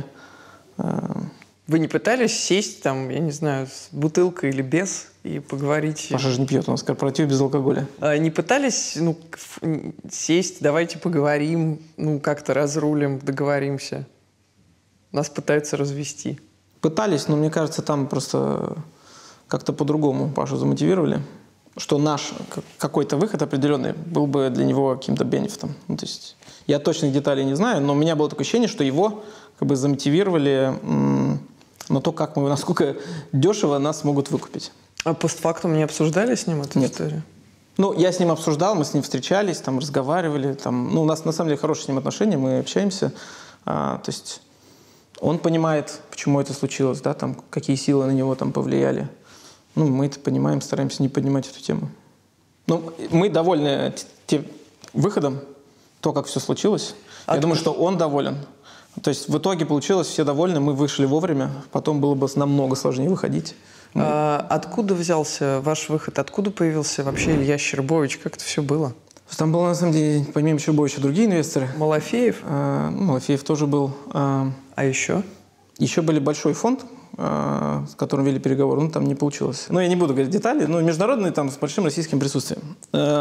B: Вы не пытались сесть там, я не знаю, с бутылкой или без и поговорить?
A: Паша же не пьет, у нас корпоратив без алкоголя.
B: А не пытались, ну, сесть, давайте поговорим, ну, как-то разрулим, договоримся? Нас пытаются развести.
A: Пытались, но мне кажется, там просто как-то по-другому Пашу замотивировали. Что наш какой-то выход определенный был бы для него каким-то бенефитом. Ну, то есть я точных деталей не знаю, но у меня было такое ощущение, что его как бы замотивировали м- на то, как мы, насколько дешево нас могут выкупить.
B: А постфактум не обсуждали с ним эту
A: Нет.
B: историю?
A: Ну, я с ним обсуждал, мы с ним встречались, там разговаривали. Там, ну, у нас на самом деле хорошие с ним отношения, мы общаемся. А, то есть он понимает, почему это случилось, да, там, какие силы на него там повлияли. Ну, мы это понимаем, стараемся не поднимать эту тему. Ну, мы довольны тем выходом, то, как все случилось. А Я думаю, что он доволен. То есть в итоге получилось, все довольны, мы вышли вовремя, потом было бы намного сложнее выходить.
B: А откуда взялся ваш выход? Откуда появился вообще Илья Щербович? Как это все было?
A: Там было, на самом деле, помимо Щербовича, другие инвесторы.
B: Малафеев?
A: А, ну, Малафеев тоже был. А,
B: а еще?
A: Еще были большой фонд, с которым вели переговоры, ну, там не получилось. Ну, я не буду говорить детали, но международный, там, с большим российским присутствием.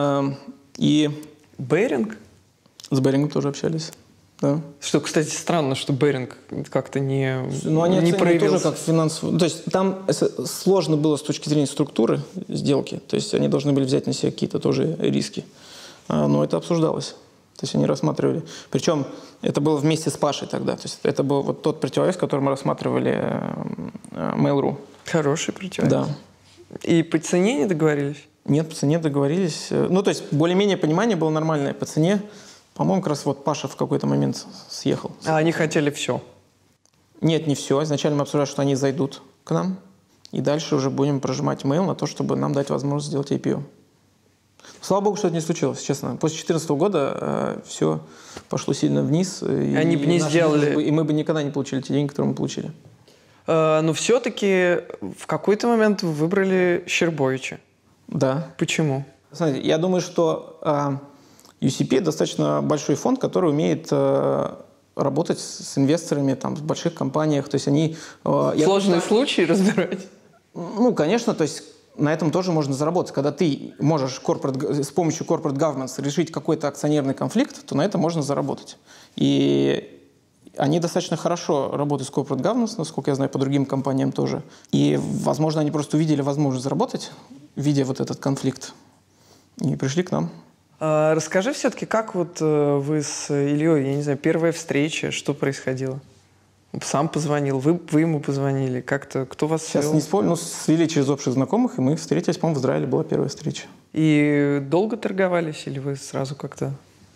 A: И...
B: Беринг?
A: С Берингом тоже общались, да.
B: Что, кстати, странно, что Беринг как-то не
A: Ну, они
B: не проявился.
A: Тоже как финансовый... То есть там сложно было с точки зрения структуры сделки, то есть они должны были взять на себя какие-то тоже риски. Но это обсуждалось. То есть они рассматривали. Причем это было вместе с Пашей тогда. То есть это был вот тот противовес, который мы рассматривали Mail.ru.
B: Хороший противовес.
A: Да.
B: И по цене не договорились?
A: Нет, по цене договорились. Ну, то есть более-менее понимание было нормальное. По цене, по-моему, как раз вот Паша в какой-то момент съехал.
B: А они хотели все?
A: Нет, не все. Изначально мы обсуждали, что они зайдут к нам. И дальше уже будем прожимать Mail на то, чтобы нам дать возможность сделать ай пи о. Слава богу, что это не случилось, честно. После две тысячи четырнадцатого года э, все пошло сильно вниз. И
B: они бы не сделали...
A: Бы, и мы бы никогда не получили те деньги, которые мы получили.
B: Э, но все-таки в какой-то момент вы выбрали Щербовича.
A: Да.
B: Почему?
A: Смотрите, я думаю, что э, ю си пи достаточно большой фонд, который умеет э, работать с инвесторами там, в больших компаниях. То есть они... Э,
B: Сложные
A: я...
B: случаи разбирать?
A: Ну, конечно, то есть на этом тоже можно заработать. Когда ты можешь corporate, с помощью corporate governance решить какой-то акционерный конфликт, то на этом можно заработать. И они достаточно хорошо работают с corporate governance, насколько я знаю, по другим компаниям тоже. И, возможно, они просто увидели возможность заработать, видя вот этот конфликт, и пришли к нам.
B: А, расскажи все-таки, как вот э, вы с Ильей, я не знаю, первая встреча, что происходило? Сам позвонил, вы, вы ему позвонили, как-то, кто вас
A: Сейчас
B: свел?
A: не спорю, но свели через общих знакомых, и мы встретились, по-моему, в Израиле была первая встреча.
B: И долго торговались, или вы сразу как-то...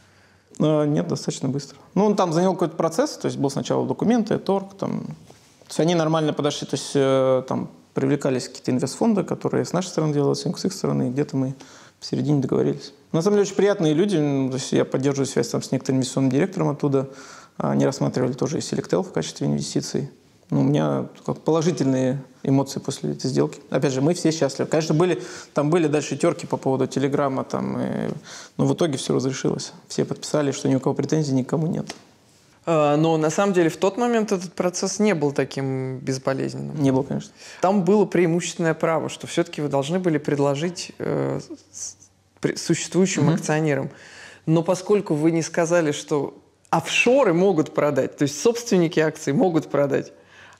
A: А, нет, достаточно быстро. Ну, он там занял какой-то процесс, то есть был сначала документы, торг, там. То есть они нормально подошли, то есть э, там привлекались какие-то инвестфонды, которые с нашей стороны делали оценку, с их стороны, и где-то мы посередине договорились. На самом деле очень приятные люди, то есть я поддерживаю связь там с некоторым инвестиционным директором оттуда. Они рассматривали тоже и Selectel в качестве инвестиций. Ну, у меня как положительные эмоции после этой сделки. Опять же, мы все счастливы. Конечно, были, там были дальше терки по поводу Телеграма, там, и, но в итоге все разрешилось. Все подписали, что ни у кого претензий никому нет.
B: А, но на самом деле в тот момент этот процесс не был таким безболезненным.
A: Не было, конечно.
B: Там было преимущественное право, что все-таки вы должны были предложить э, существующим mm-hmm. акционерам. Но поскольку вы не сказали, что офшоры могут продать, то есть собственники акций могут продать,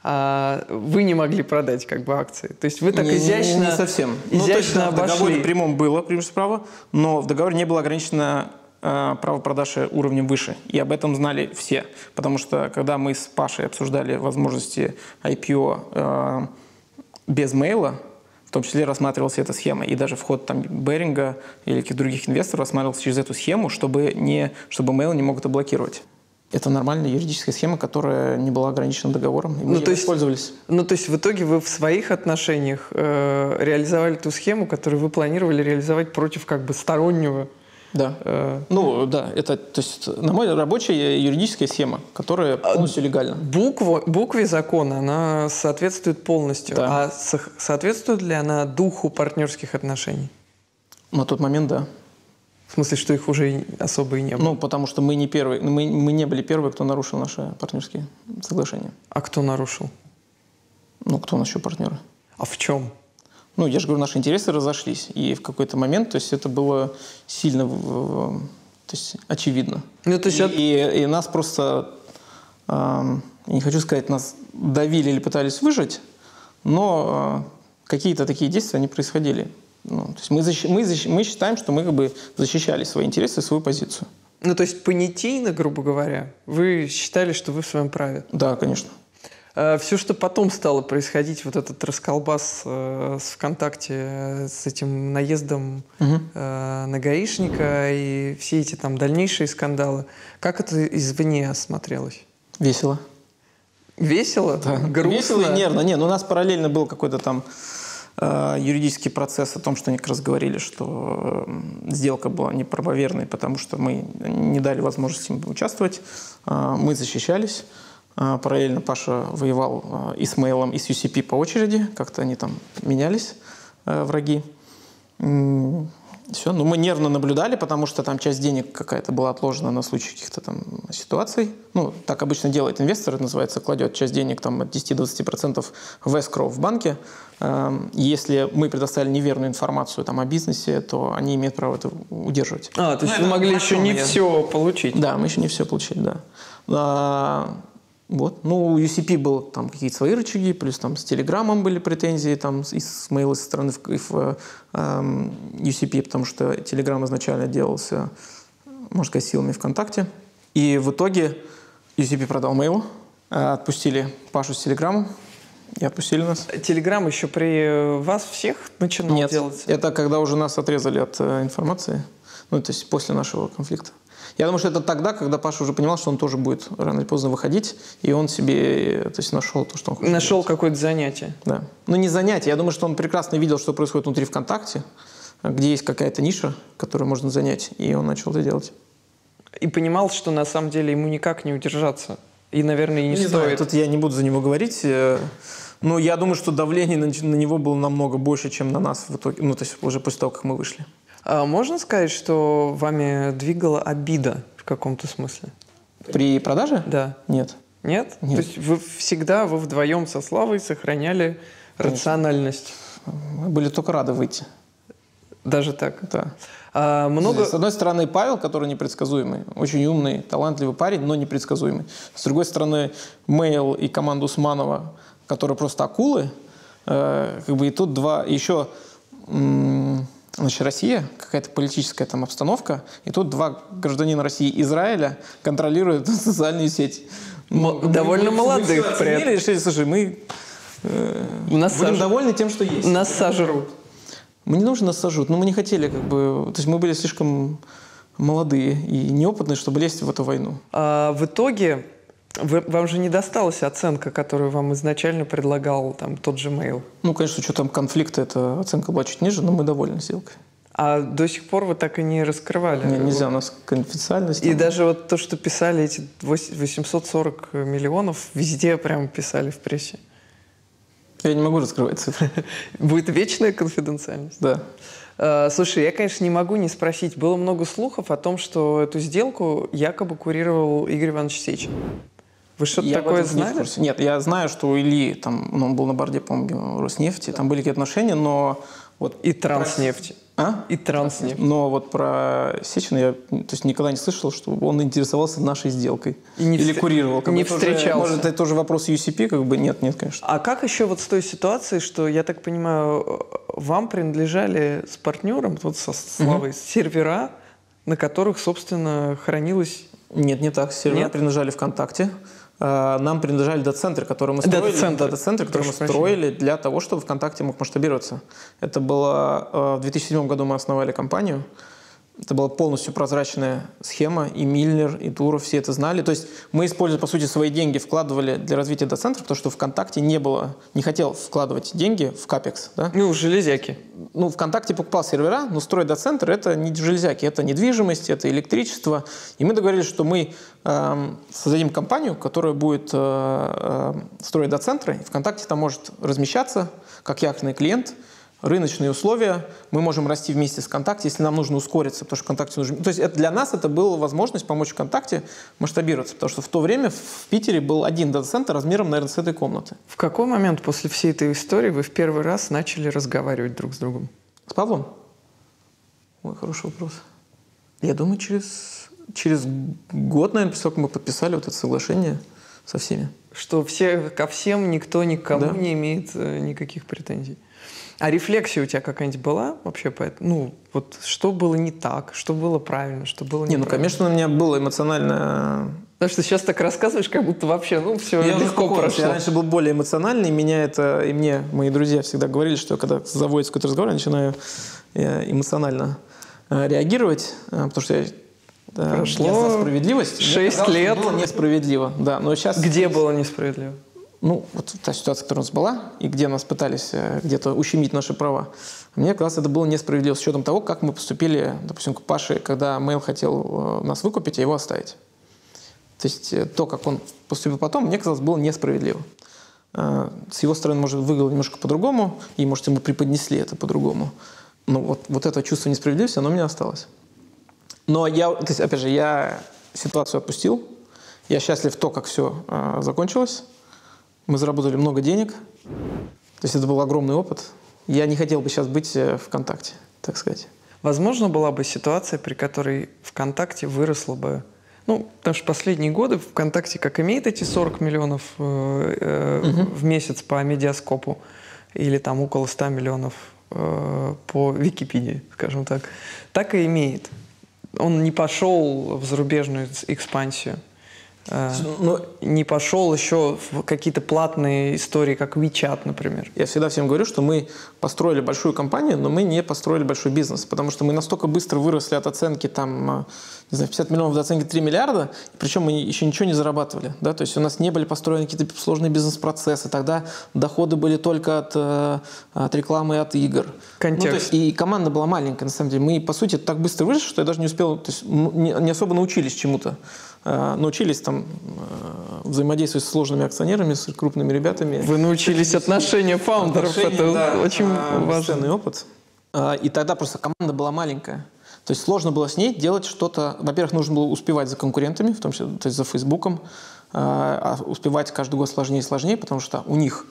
B: а вы не могли продать как бы акции. То есть вы так
A: не,
B: изящно,
A: не, не совсем.
B: изящно
A: ну, то есть, да,
B: обошли.
A: В договоре прямом было преимущество права, но в договоре не было ограничено э, право продажи уровнем выше. И об этом знали все. Потому что когда мы с Пашей обсуждали возможности ай пи о э, без мейла, в том числе рассматривалась эта схема. И даже вход там Беринга или каких-то других инвесторов рассматривался через эту схему, чтобы, не, чтобы Mail не мог это блокировать. Это нормальная юридическая схема, которая не была ограничена договором, и мы
B: ну, то есть,
A: воспользовались.
B: Ну, то есть в итоге вы в своих отношениях э, реализовали ту схему, которую вы планировали реализовать против как бы стороннего.
A: Да. Э, ну, да, это, то есть, на мой рабочая юридическая схема, которая полностью легальна.
B: Буква, букве закона она соответствует полностью.
A: Да.
B: А со, соответствует ли она духу партнерских отношений?
A: На тот момент, да.
B: В смысле, что их уже особо и не было?
A: Ну, потому что мы не первые, мы, мы не были первые, кто нарушил наши партнерские соглашения.
B: А кто нарушил?
A: Ну, кто у нас еще партнеры?
B: А в чем?
A: Ну, я же говорю, наши интересы разошлись, и в какой-то момент, то есть это было сильно, то есть очевидно.
B: Ну, то есть
A: и,
B: от...
A: и, и нас просто, э, я не хочу сказать, нас давили или пытались выжать, но э, какие-то такие действия, они происходили. Ну, то есть мы, защ... мы, защ... мы считаем, что мы как бы защищали свои интересы и свою позицию.
B: Ну, то есть понятийно, грубо говоря, вы считали, что вы в своем праве?
A: Да, конечно.
B: Все, что потом стало происходить, вот этот расколбас э, с ВКонтакте, э, с этим наездом угу. э, на гаишника и все эти там дальнейшие скандалы, как это извне смотрелось?
A: Весело.
B: Весело?
A: Да.
B: Грустно?
A: Весело и нервно. Не, ну, у нас параллельно был какой-то там э, юридический процесс о том, что они как раз говорили, что э, сделка была неправомерной, потому что мы не дали возможности им участвовать. Э, мы защищались. Параллельно Паша воевал и с Mail, и с ю си пи по очереди. Как-то они там менялись, враги. Все. Ну, мы нервно наблюдали, потому что там часть денег какая-то была отложена на случай каких-то там ситуаций. Ну, так обычно делает инвестор, это называется, кладет часть денег там, от десяти до двадцати процентов в escrow в банке. Если мы предоставили неверную информацию там, о бизнесе, то они имеют право это удерживать.
B: А, то есть ну, вы могли еще не я... все получить?
A: Да, мы еще не все получили, да. Вот. Ну, у ю си пи был там какие-то свои рычаги, плюс там с Телеграмом были претензии, там, и с Mail со стороны в, в, э, ю си пи, потому что Телеграм изначально делался, можно сказать, силами ВКонтакте. И в итоге ю си пи продал Mail, отпустили Пашу с Телеграмом и отпустили нас.
B: Телеграм еще при вас всех начинал
A: Нет,
B: делать?
A: это когда уже нас отрезали от э, информации, ну, то есть после нашего конфликта. Я думаю, что это тогда, когда Паша уже понимал, что он тоже будет рано или поздно выходить, и он себе, то есть, нашел то, что он хочет.
B: Нашел какое-то занятие.
A: Да. Ну, не занятие. Я думаю, что он прекрасно видел, что происходит внутри ВКонтакте, где есть какая-то ниша, которую можно занять, и он начал это делать.
B: И понимал, что на самом деле ему никак не удержаться. И, наверное, и не,
A: не
B: стоит.
A: Знаю, тут я не буду за него говорить. Но я думаю, что давление на него было намного больше, чем на нас в итоге. Ну, то есть уже после того, как мы вышли.
B: А можно сказать, что вами двигала обида в каком-то смысле?
A: При продаже?
B: Да.
A: Нет.
B: Нет?
A: Нет.
B: То есть вы всегда, вы вдвоем со Славой сохраняли Конечно. рациональность?
A: мы были только рады выйти.
B: Даже так?
A: Да.
B: А, много...
A: С одной стороны, Павел, который непредсказуемый, очень умный, талантливый парень, но непредсказуемый. С другой стороны, Mail и команда Усманова, которые просто акулы. Э, как бы и тут два... Еще, м- значит, Россия, какая-то политическая там обстановка, и тут два гражданина России и Израиля контролируют социальные сети.
B: М- довольно
A: мы,
B: молодых
A: мы
B: при этом.
A: и решили, слушай, мы э,
B: нас
A: будем
B: сож...
A: довольны тем, что есть.
B: Нас сожрут.
A: Мы не нужно нас сожрут, но мы не хотели, как бы, то есть мы были слишком молодые и неопытные, чтобы лезть в эту войну.
B: А в итоге вы, вам же не досталась оценка, которую вам изначально предлагал там тот же Mail.
A: Ну, конечно, с учетом конфликта эта оценка была чуть ниже, но мы довольны сделкой.
B: А до сих пор вы так и не раскрывали?
A: Не, нельзя, у нас конфиденциальность.
B: И даже вот то, что писали эти восемьсот сорок миллионов, везде прям писали в прессе.
A: Я не могу раскрывать цифры.
B: Будет вечная конфиденциальность?
A: Да.
B: Uh, слушай, я, конечно, не могу не спросить. Было много слухов о том, что эту сделку якобы курировал Игорь Иванович Сечин. Вы что-то
A: я
B: такое
A: не
B: знали?
A: Нет, я знаю, что у Ильи, там, ну, он был на борде, по-моему, Роснефти, там были какие-то отношения, но... Вот
B: и Транснефти.
A: А?
B: И Транснефть.
A: Но вот про Сечина я, то есть, никогда не слышал, что он интересовался нашей сделкой.
B: И не
A: Или
B: встр...
A: курировал. Как
B: не
A: бы,
B: встречался.
A: Тоже, может, это тоже вопрос ю си пи, как бы нет, нет, конечно.
B: А как еще вот с той ситуацией, что, я так понимаю, вам принадлежали с партнером, вот со Славой, угу. сервера, на которых, собственно, хранилось...
A: Нет, не так. Сервера нет? принадлежали ВКонтакте. Нам принадлежали дата-центры, которые мы строили,
B: дата-центры,
A: дата-центры, которые мы строили для того, чтобы ВКонтакте мог масштабироваться. Это было в две тысячи седьмом году мы основали компанию. Это была полностью прозрачная схема, и Мильнер, и Туров, все это знали. То есть мы использовали, по сути, свои деньги, вкладывали для развития дата-центров, потому что ВКонтакте не было, не хотел вкладывать деньги в капекс. Да?
B: Ну, железяки.
A: Ну, ВКонтакте покупал сервера, но строить дата-центр – это не железяки, это недвижимость, это электричество. И мы договорились, что мы э, создадим компанию, которая будет э, э, строить дата-центры, и ВКонтакте там может размещаться как яхтенный клиент. Рыночные условия, мы можем расти вместе с ВКонтакте, если нам нужно ускориться, потому что ВКонтакте нужно... То есть это, для нас это была возможность помочь ВКонтакте масштабироваться, потому что в то время в Питере был один дата-центр размером, наверное, с этой комнаты.
B: В какой момент после всей этой истории вы в первый раз начали разговаривать друг с другом?
A: С Павлом? Ой, хороший вопрос. Я думаю, через, через год, наверное, после того, как мы подписали вот это соглашение со всеми.
B: Что все, ко всем никто никому да. не имеет э, никаких претензий. А рефлексия у тебя какая-нибудь была вообще? Ну, вот что было не так, что было правильно, что было неправильно?
A: Не, ну, конечно, у меня было эмоционально...
B: Потому что сейчас так рассказываешь, как будто вообще, ну, все
A: я
B: легко прошло.
A: Я раньше был более эмоциональный, меня это... И мне мои друзья всегда говорили, что когда заводится какой-то разговор, я начинаю эмоционально реагировать, потому что я...
B: Прошло
A: я за справедливость.
B: шесть лет.
A: Было несправедливо, да, но сейчас...
B: Где было несправедливо?
A: Ну, вот та ситуация, которая у нас была, и где нас пытались где-то ущемить наши права, мне кажется, это было несправедливо с учетом того, как мы поступили, допустим, к Паше, когда Mail хотел нас выкупить, а его оставить. То есть то, как он поступил потом, мне казалось, было несправедливо. С его стороны, может, выглядело немножко по-другому, и, может, ему преподнесли это по-другому. Но вот, вот это чувство несправедливости, оно у меня осталось. Но я, то есть, опять же, я ситуацию отпустил, я счастлив в то, как все э, закончилось. Мы заработали много денег, то есть это был огромный опыт. Я не хотел бы сейчас быть в ВКонтакте, так сказать.
B: Возможно, была бы ситуация, при которой ВКонтакте выросло бы... Ну, потому что последние годы ВКонтакте как имеет эти сорок миллионов э, э, угу. в месяц по медиаскопу, или там около ста миллионов э, по Википедии, скажем так, так и имеет. Он не пошел в зарубежную экспансию. Но не пошел еще в какие-то платные истории, как WeChat, например.
A: Я всегда всем говорю, что мы построили большую компанию, но мы не построили большой бизнес, потому что мы настолько быстро выросли от оценки там, не знаю, пятьдесят миллионов до оценки три миллиарда, причем мы еще ничего не зарабатывали. Да? То есть у нас не были построены какие-то сложные бизнес-процессы, тогда доходы были только от, от рекламы и от игр.
B: Контекст.
A: Ну, то есть, и команда была маленькая, на самом деле. Мы, по сути, так быстро выросли, что я даже не успел, то есть не, не особо научились чему-то. Научились там взаимодействовать с сложными акционерами, с крупными ребятами.
B: Вы научились отношения фаундеров,
A: отношения,
B: это
A: да,
B: очень важный
A: опыт. И тогда просто команда была маленькая. То есть сложно было с ней делать что-то. Во-первых, нужно было успевать за конкурентами, в том числе то есть за Фейсбуком. А успевать каждый год сложнее и сложнее, потому что у них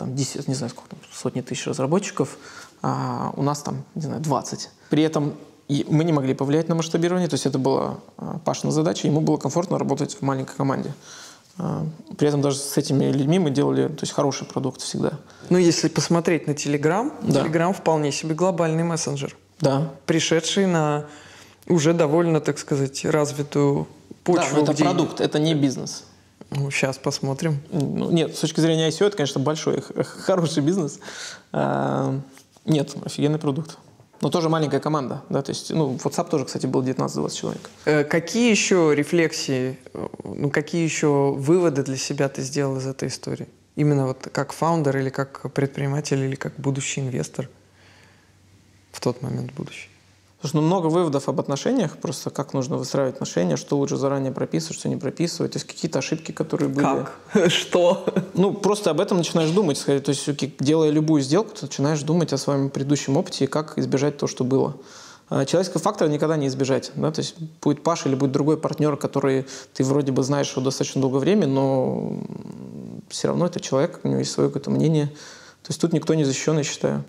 A: там десять, не знаю, сколько там, сотни тысяч разработчиков, а у нас там, не знаю, двадцать. При этом и мы не могли повлиять на масштабирование, то есть это была Пашина задача, ему было комфортно работать в маленькой команде. При этом даже с этими людьми мы делали, то есть, хороший продукт всегда.
B: Ну, если посмотреть на Telegram,
A: да.
B: Telegram вполне себе глобальный мессенджер.
A: Да.
B: Пришедший на уже довольно, так сказать, развитую почву.
A: Да, это
B: где...
A: продукт, это не бизнес.
B: Ну, сейчас посмотрим.
A: Ну, нет, с точки зрения ай си о это, конечно, большой, хороший бизнес. А, нет, офигенный продукт. Но тоже маленькая команда, да, то есть, ну, WhatsApp тоже, кстати, был девятнадцать-двадцать человек.
B: Э, какие еще рефлексии, ну, какие еще выводы для себя ты сделал из этой истории? Именно вот как фаундер или как предприниматель или как будущий инвестор в тот момент будущий?
A: Слушай, ну, много выводов об отношениях, просто как нужно выстраивать отношения, что лучше заранее прописывать, что не прописывать, то есть какие-то ошибки, которые были.
B: Как? Что?
A: Ну, просто об этом начинаешь думать. То есть, делая любую сделку, ты начинаешь думать о своем предыдущем опыте и как избежать то, что было. Человеческого фактора никогда не избежать. Да? То есть будет Паша или будет другой партнер, который ты вроде бы знаешь его достаточно долгое время, но все равно это человек, у него есть свое какое-то мнение. То есть тут никто не защищен, я считаю.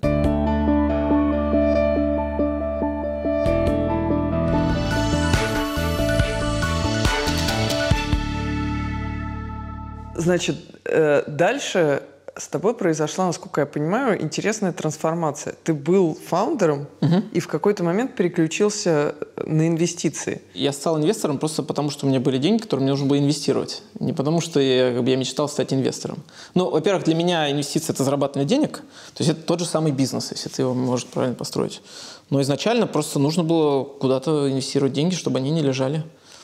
B: Значит, э, дальше с тобой произошла, насколько я понимаю, интересная трансформация. Ты был фаундером угу. и в какой-то момент переключился на инвестиции.
A: Я стал инвестором просто потому, что у меня были деньги, которые мне нужно было инвестировать. Не потому, что я, как бы, я мечтал стать инвестором. Ну, во-первых, для меня инвестиция – это зарабатывание денег. То есть это тот же самый бизнес, если ты его можешь правильно построить. Но изначально просто нужно было куда-то инвестировать деньги, чтобы они не лежали.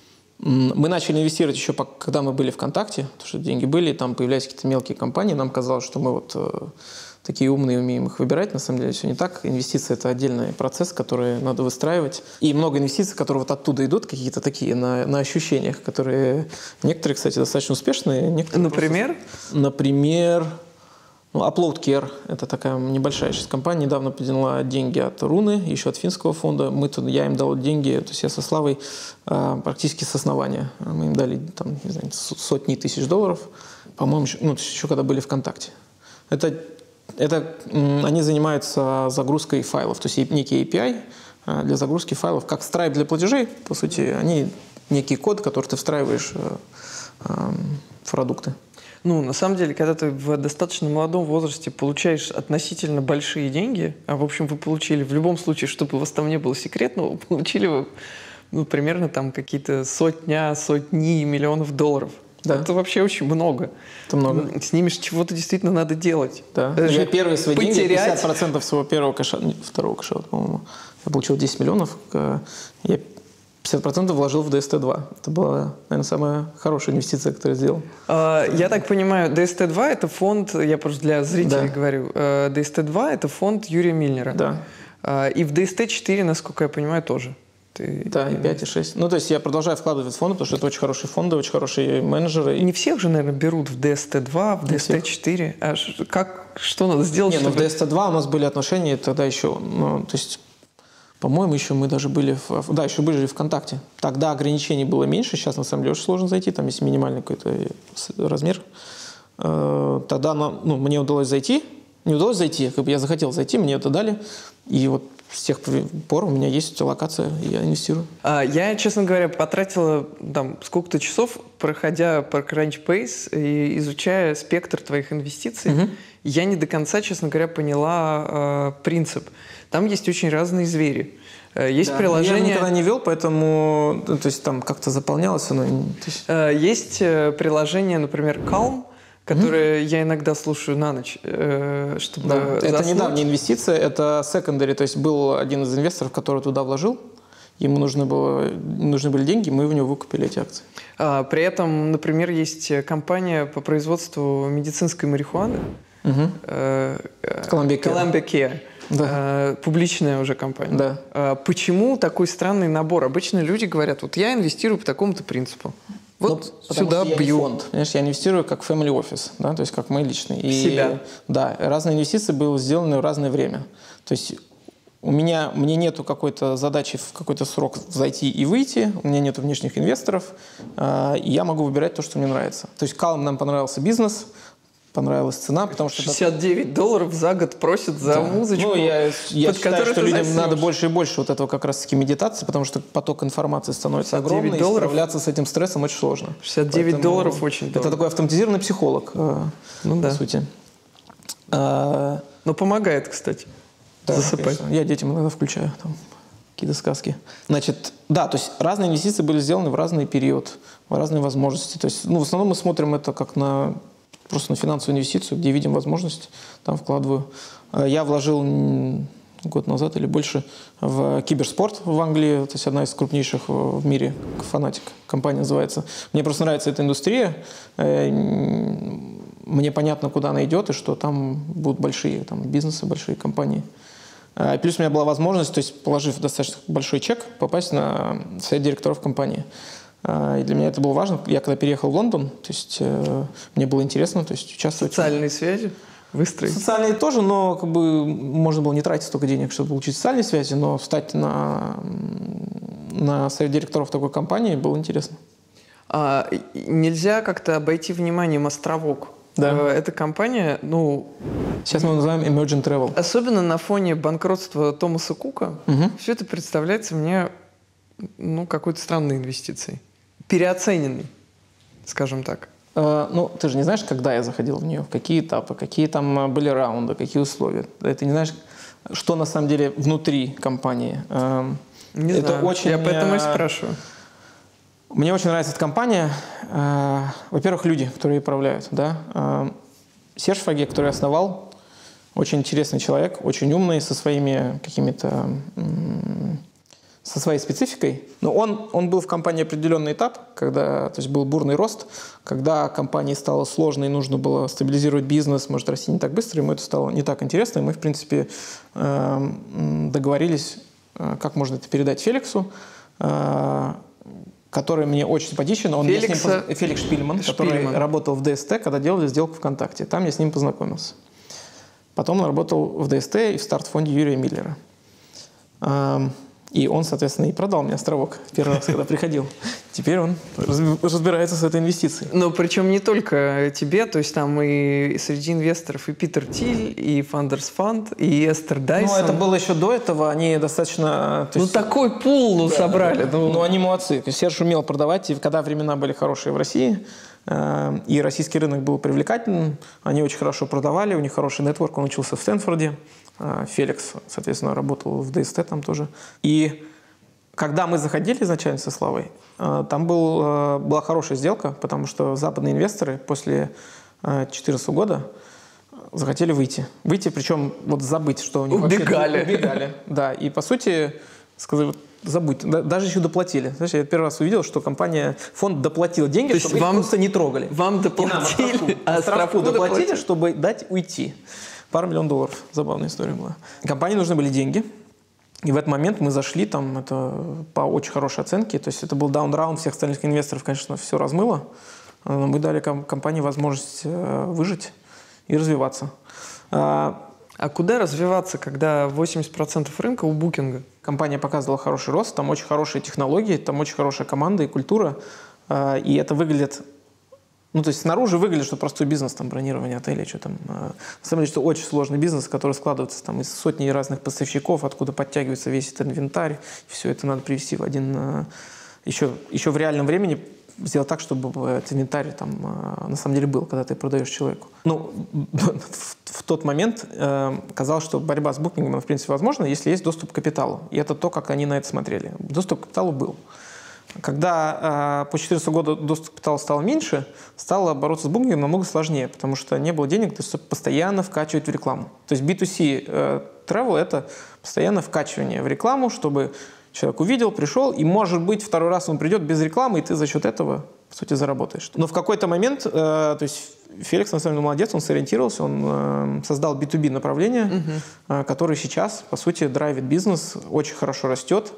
A: Мы начали инвестировать еще, когда мы были ВКонтакте, потому что деньги были, там появлялись какие-то мелкие компании. Нам казалось, что мы вот э, такие умные, умеем их выбирать. На самом деле все не так. Инвестиции – это отдельный процесс, который надо выстраивать. И много инвестиций, которые вот оттуда идут, какие-то такие на, на ощущениях, которые некоторые, кстати, достаточно успешные.
B: Например?
A: Просто, например… Ну, UploadCare – это такая небольшая сейчас компания, недавно подняла деньги от Руны, еще от финского фонда. Мы тут, я им дал деньги, то есть я со Славой э, практически с основания. Мы им дали там, не знаю, сотни тысяч долларов, по-моему, еще, ну, еще когда были ВКонтакте. Это, это, они занимаются загрузкой файлов, то есть некий эй пи ай для загрузки файлов, как Stripe для платежей, по сути, они некий код, который ты встраиваешь э, э, в продукты.
B: Ну, на самом деле, когда ты в достаточно молодом возрасте получаешь относительно большие деньги, а, в общем, вы получили в любом случае, чтобы у вас там не было секретного, получили вы, ну, примерно там какие-то сотня, сотни миллионов долларов. Да. Это вообще очень много.
A: Это много.
B: С ними чего-то действительно надо делать.
A: Да. Я первые свои потерять... деньги, пятьдесят процентов своего первого кэша, второго кэша, по-моему, я получил десять миллионов, я пятьдесят процентов вложил в ди эс ти два. Это была, наверное, самая хорошая инвестиция, которую я сделал.
B: Я так понимаю, ди эс ти два – это фонд, я просто для зрителей да. говорю, ди эс ти два – это фонд Юрия Мильнера.
A: Да.
B: И в ди эс ти четыре, насколько я понимаю, тоже. Ты...
A: Да, и пять, и шесть. Ну, то есть я продолжаю вкладывать в фонды, потому что это очень хорошие фонды, очень хорошие менеджеры.
B: Не всех же, наверное, берут в ди эс ти два, в ди эс ти четыре. А как, что надо сделать,
A: Не,
B: чтобы…
A: ну в ди эс ти два у нас были отношения тогда еще, ну, то есть… По-моему, еще мы даже были в, да, еще были в ВКонтакте. Тогда ограничений было меньше, сейчас на самом деле очень сложно зайти, там есть минимальный какой-то размер. Тогда ну, мне удалось зайти, не удалось зайти, как бы я захотел зайти, мне это дали, и вот с тех пор у меня есть локация, и я инвестирую.
B: А, я, честно говоря, потратила там сколько-то часов, проходя по Crunchbase и изучая спектр твоих инвестиций. Угу. Я не до конца, честно говоря, поняла э, принцип. Там есть очень разные звери. Есть да, приложение…
A: Я никогда не вел, поэтому то есть, там как-то заполнялось оно.
B: Есть, есть приложение, например, Calm, которое mm-hmm. я иногда слушаю на ночь, чтобы
A: да,
B: заснуть.
A: Это недавняя инвестиция, это secondary, то есть был один из инвесторов, который туда вложил, ему нужны, было, нужны были деньги, мы в него выкупили эти акции.
B: А, при этом, например, есть компания по производству медицинской марихуаны,
A: угу.
B: э,
A: Columbia Care.
B: Columbia Care.
A: Да.
B: Э, публичная уже компания.
A: Да.
B: Э, почему такой странный набор? Обычно люди говорят, вот я инвестирую по такому-то принципу. Вот ну, сюда
A: я
B: бью.
A: Не фонд. Понимаешь, я инвестирую как family office, да, то есть как мой личный. И,
B: себя.
A: Да, разные инвестиции были сделаны в разное время. То есть у меня, мне нету какой-то задачи в какой-то срок зайти и выйти, у меня нету внешних инвесторов, э, и я могу выбирать то, что мне нравится. То есть Calm нам понравился бизнес, понравилась цена, потому что...
B: шестьдесят девять долларов за год просят за да. музычку.
A: Ну, я, я считаю, что людям
B: заснешь.
A: надо больше и больше вот этого как раз-таки медитации, потому что поток информации становится огромный, и справляться с этим стрессом очень сложно.
B: шестьдесят девять Поэтому долларов очень дорого.
A: Это такой автоматизированный психолог, ну, по да. сути. А,
B: Но помогает, кстати,
A: да,
B: засыпать.
A: Конечно. Я детям иногда включаю там какие-то сказки. Значит, да, то есть разные инвестиции были сделаны в разный период, в разные возможности. То есть, ну, в основном мы смотрим это как на просто на финансовую инвестицию, где видим возможность, там вкладываю. Я вложил год назад или больше в киберспорт в Англии, то есть одна из крупнейших в мире, Фанатик компания называется. Мне просто нравится эта индустрия, мне понятно, куда она идет, и что там будут большие там, бизнесы, большие компании. Плюс у меня была возможность, то есть положив достаточно большой чек, попасть на совет директоров компании. И для меня это было важно. Я когда переехал в Лондон, то есть э, мне было интересно, то есть участвовать.
B: Социальные связи выстроить?
A: Социальные тоже, но как бы можно было не тратить столько денег, чтобы получить социальные связи, но встать на, на совет директоров такой компании было интересно.
B: А, нельзя как-то обойти вниманием островок.
A: Да.
B: Эта компания, ну...
A: Сейчас мы называем Emerging Travel.
B: Особенно на фоне банкротства Томаса Кука, угу. все это представляется мне ну, какой-то странной инвестицией. Переоцененный, скажем так.
A: Э, ну, ты же не знаешь, когда я заходил в нее, в какие этапы, какие там были раунды, какие условия. Ты не знаешь, что на самом деле внутри компании. Э,
B: не
A: это
B: знаю,
A: очень,
B: я поэтому и спрашиваю.
A: Мне очень нравится эта компания. Э, во-первых, люди, которые ее управляют. Да? Э, Серж Фаге, который я основал, очень интересный человек, очень умный, со своими какими-то... со своей спецификой. Но он, он был в компании определенный этап, когда, то есть был бурный рост, когда компании стало сложно и нужно было стабилизировать бизнес, может расти не так быстро, ему это стало не так интересно, и мы, в принципе, договорились, как можно это передать Феликсу, который мне очень симпатичен. Он
B: Феликса...
A: ним... Феликс Шпильман,
B: Шпильман,
A: который работал в ДСТ, когда делали сделку ВКонтакте. Там я с ним познакомился. Потом он работал в ДСТ и в старт-фонде Юрия Миллера. И он, соответственно, и продал мне островок первый раз, когда приходил. Теперь он разбирается с этой инвестицией.
B: Но причем не только тебе, то есть там и среди инвесторов и Питер Тиль, и Founders Fund, и Эстер Дайсон.
A: Ну, это было еще до этого, они достаточно...
B: Ну, есть, такой пул ну, да, собрали.
A: Да, ну, ну, они молодцы. Серж умел продавать, и когда времена были хорошие в России, э, и российский рынок был привлекательным, они очень хорошо продавали, у них хороший нетворк, он учился в Стэнфорде. Феликс, соответственно, работал в ДСТ там тоже. И когда мы заходили изначально со Славой, там был, была хорошая сделка, потому что западные инвесторы после две тысячи четырнадцатого года захотели выйти. Выйти, причем вот забыть, что у них
B: убегали.
A: Вообще, убегали. Да, и по сути сказали, забудь, даже еще доплатили. Знаешь, я первый раз увидел, что компания, фонд доплатил деньги, чтобы их просто не трогали.
B: Вам доплатили,
A: а островку доплатили, чтобы дать уйти. Пару миллионов долларов. Забавная история была. Компании нужны были деньги. И в этот момент мы зашли, там, это по очень хорошей оценке. То есть это был даун-раунд, всех остальных инвесторов, конечно, все размыло. Но мы дали компании возможность выжить и развиваться.
B: А куда развиваться, когда восемьдесят процентов рынка у букинга?
A: Компания показывала хороший рост, там очень хорошие технологии, там очень хорошая команда и культура. И это выглядит... Ну, то есть снаружи выглядит, что простой бизнес, там, бронирование отелей, что там. На самом деле, что очень сложный бизнес, который складывается там из сотни разных поставщиков, откуда подтягивается весь этот инвентарь. Все это надо привести в один... Еще, еще в реальном времени сделать так, чтобы этот инвентарь там на самом деле был, когда ты продаешь человеку. Ну, в, в тот момент э, казалось, что борьба с букингом, в принципе, возможна, если есть доступ к капиталу. И это то, как они на это смотрели. Доступ к капиталу был. Когда э, по две тысячи четырнадцатому году доступ к капиталу стало меньше, стало бороться с букингом намного сложнее, потому что не было денег, чтобы постоянно вкачивать в рекламу. То есть би ту си э, travel – это постоянно вкачивание в рекламу, чтобы человек увидел, пришел, и, может быть, второй раз он придет без рекламы, и ты за счет этого, по сути, заработаешь. Но в какой-то момент, э, то есть Феликс, на самом деле, молодец, он сориентировался, он э, создал би ту би направление, uh-huh. э, которое сейчас, по сути, драйвит бизнес, очень хорошо растет.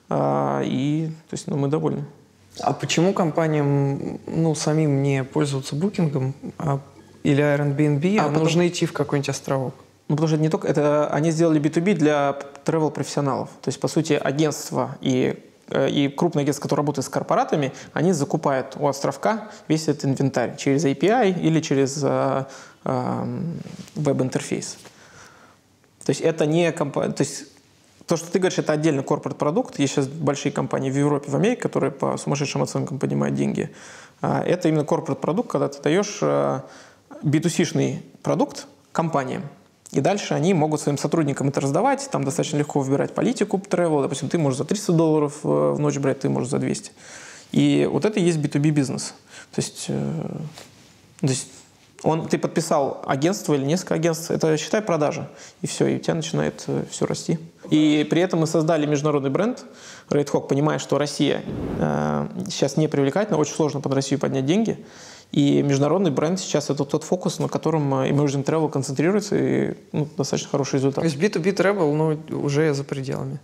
A: И, то есть, ну, мы довольны.
B: А почему компаниям, ну, самим не пользоваться букингом а, или Airbnb, а, а потом... нужно идти в какой-нибудь островок?
A: Ну, потому что это не только... Это, они сделали би ту би для travel-профессионалов. То есть, по сути, агентства и и крупные агентства, которые работают с корпоратами, они закупают у Островка весь этот инвентарь через эй пи ай или через э, э, веб-интерфейс. То есть это не компания... То есть то, что ты говоришь, это отдельный корпорат продукт. Есть сейчас большие компании в Европе, в Америке, которые по сумасшедшим оценкам поднимают деньги. Это именно корпорат продукт, когда ты даешь би ту си-шный продукт компаниям. И дальше они могут своим сотрудникам это раздавать. Там достаточно легко выбирать политику travel. Допустим, ты можешь за триста долларов в ночь брать, ты можешь за двести. И вот это и есть би ту би бизнес. То есть, то есть он, ты подписал агентство или несколько агентств, это, считай, продажа. И все, и у тебя начинает все расти. И при этом мы создали международный бренд RateHawk, понимая, что Россия э, сейчас не привлекательна, очень сложно под Россию поднять деньги. И международный бренд сейчас это тот фокус, на котором Emerging Travel концентрируется, и ну, достаточно хороший результат.
B: То есть би ту би Travel, ну, уже за пределами.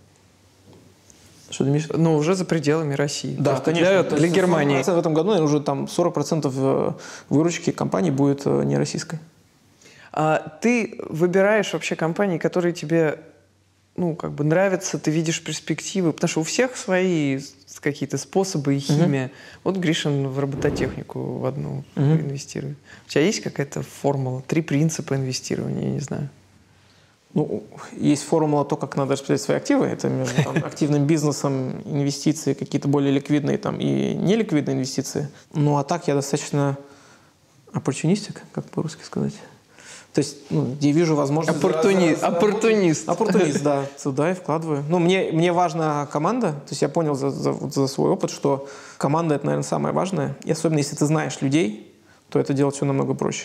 A: Что ты имеешь?
B: Ну, уже за пределами России.
A: Да,
B: просто
A: конечно.
B: Для, для Германии.
A: В этом году наверное, уже там сорок процентов выручки компании будет не российской.
B: А ты выбираешь вообще компании, которые тебе ну, как бы нравятся, ты видишь перспективы, потому что у всех свои какие-то способы и химия. Uh-huh. Вот Гришин в робототехнику в одну uh-huh. инвестирует. У тебя есть какая-то формула, три принципа инвестирования, я не знаю?
A: Ну, есть формула то, как надо распределять свои активы. Это между там, активным бизнесом, инвестиции, какие-то более ликвидные там, и неликвидные инвестиции. Ну, а так я достаточно оппортунистик, как по-русски сказать. То есть, ну, где вижу возможность...
B: Оппортуни... Оппортунист.
A: Оппортунист, да. Туда и вкладываю. Ну, мне, мне важна команда. То есть я понял за, за, за свой опыт, что команда – это, наверное, самое важное. И особенно, если ты знаешь людей, то это делать все намного проще.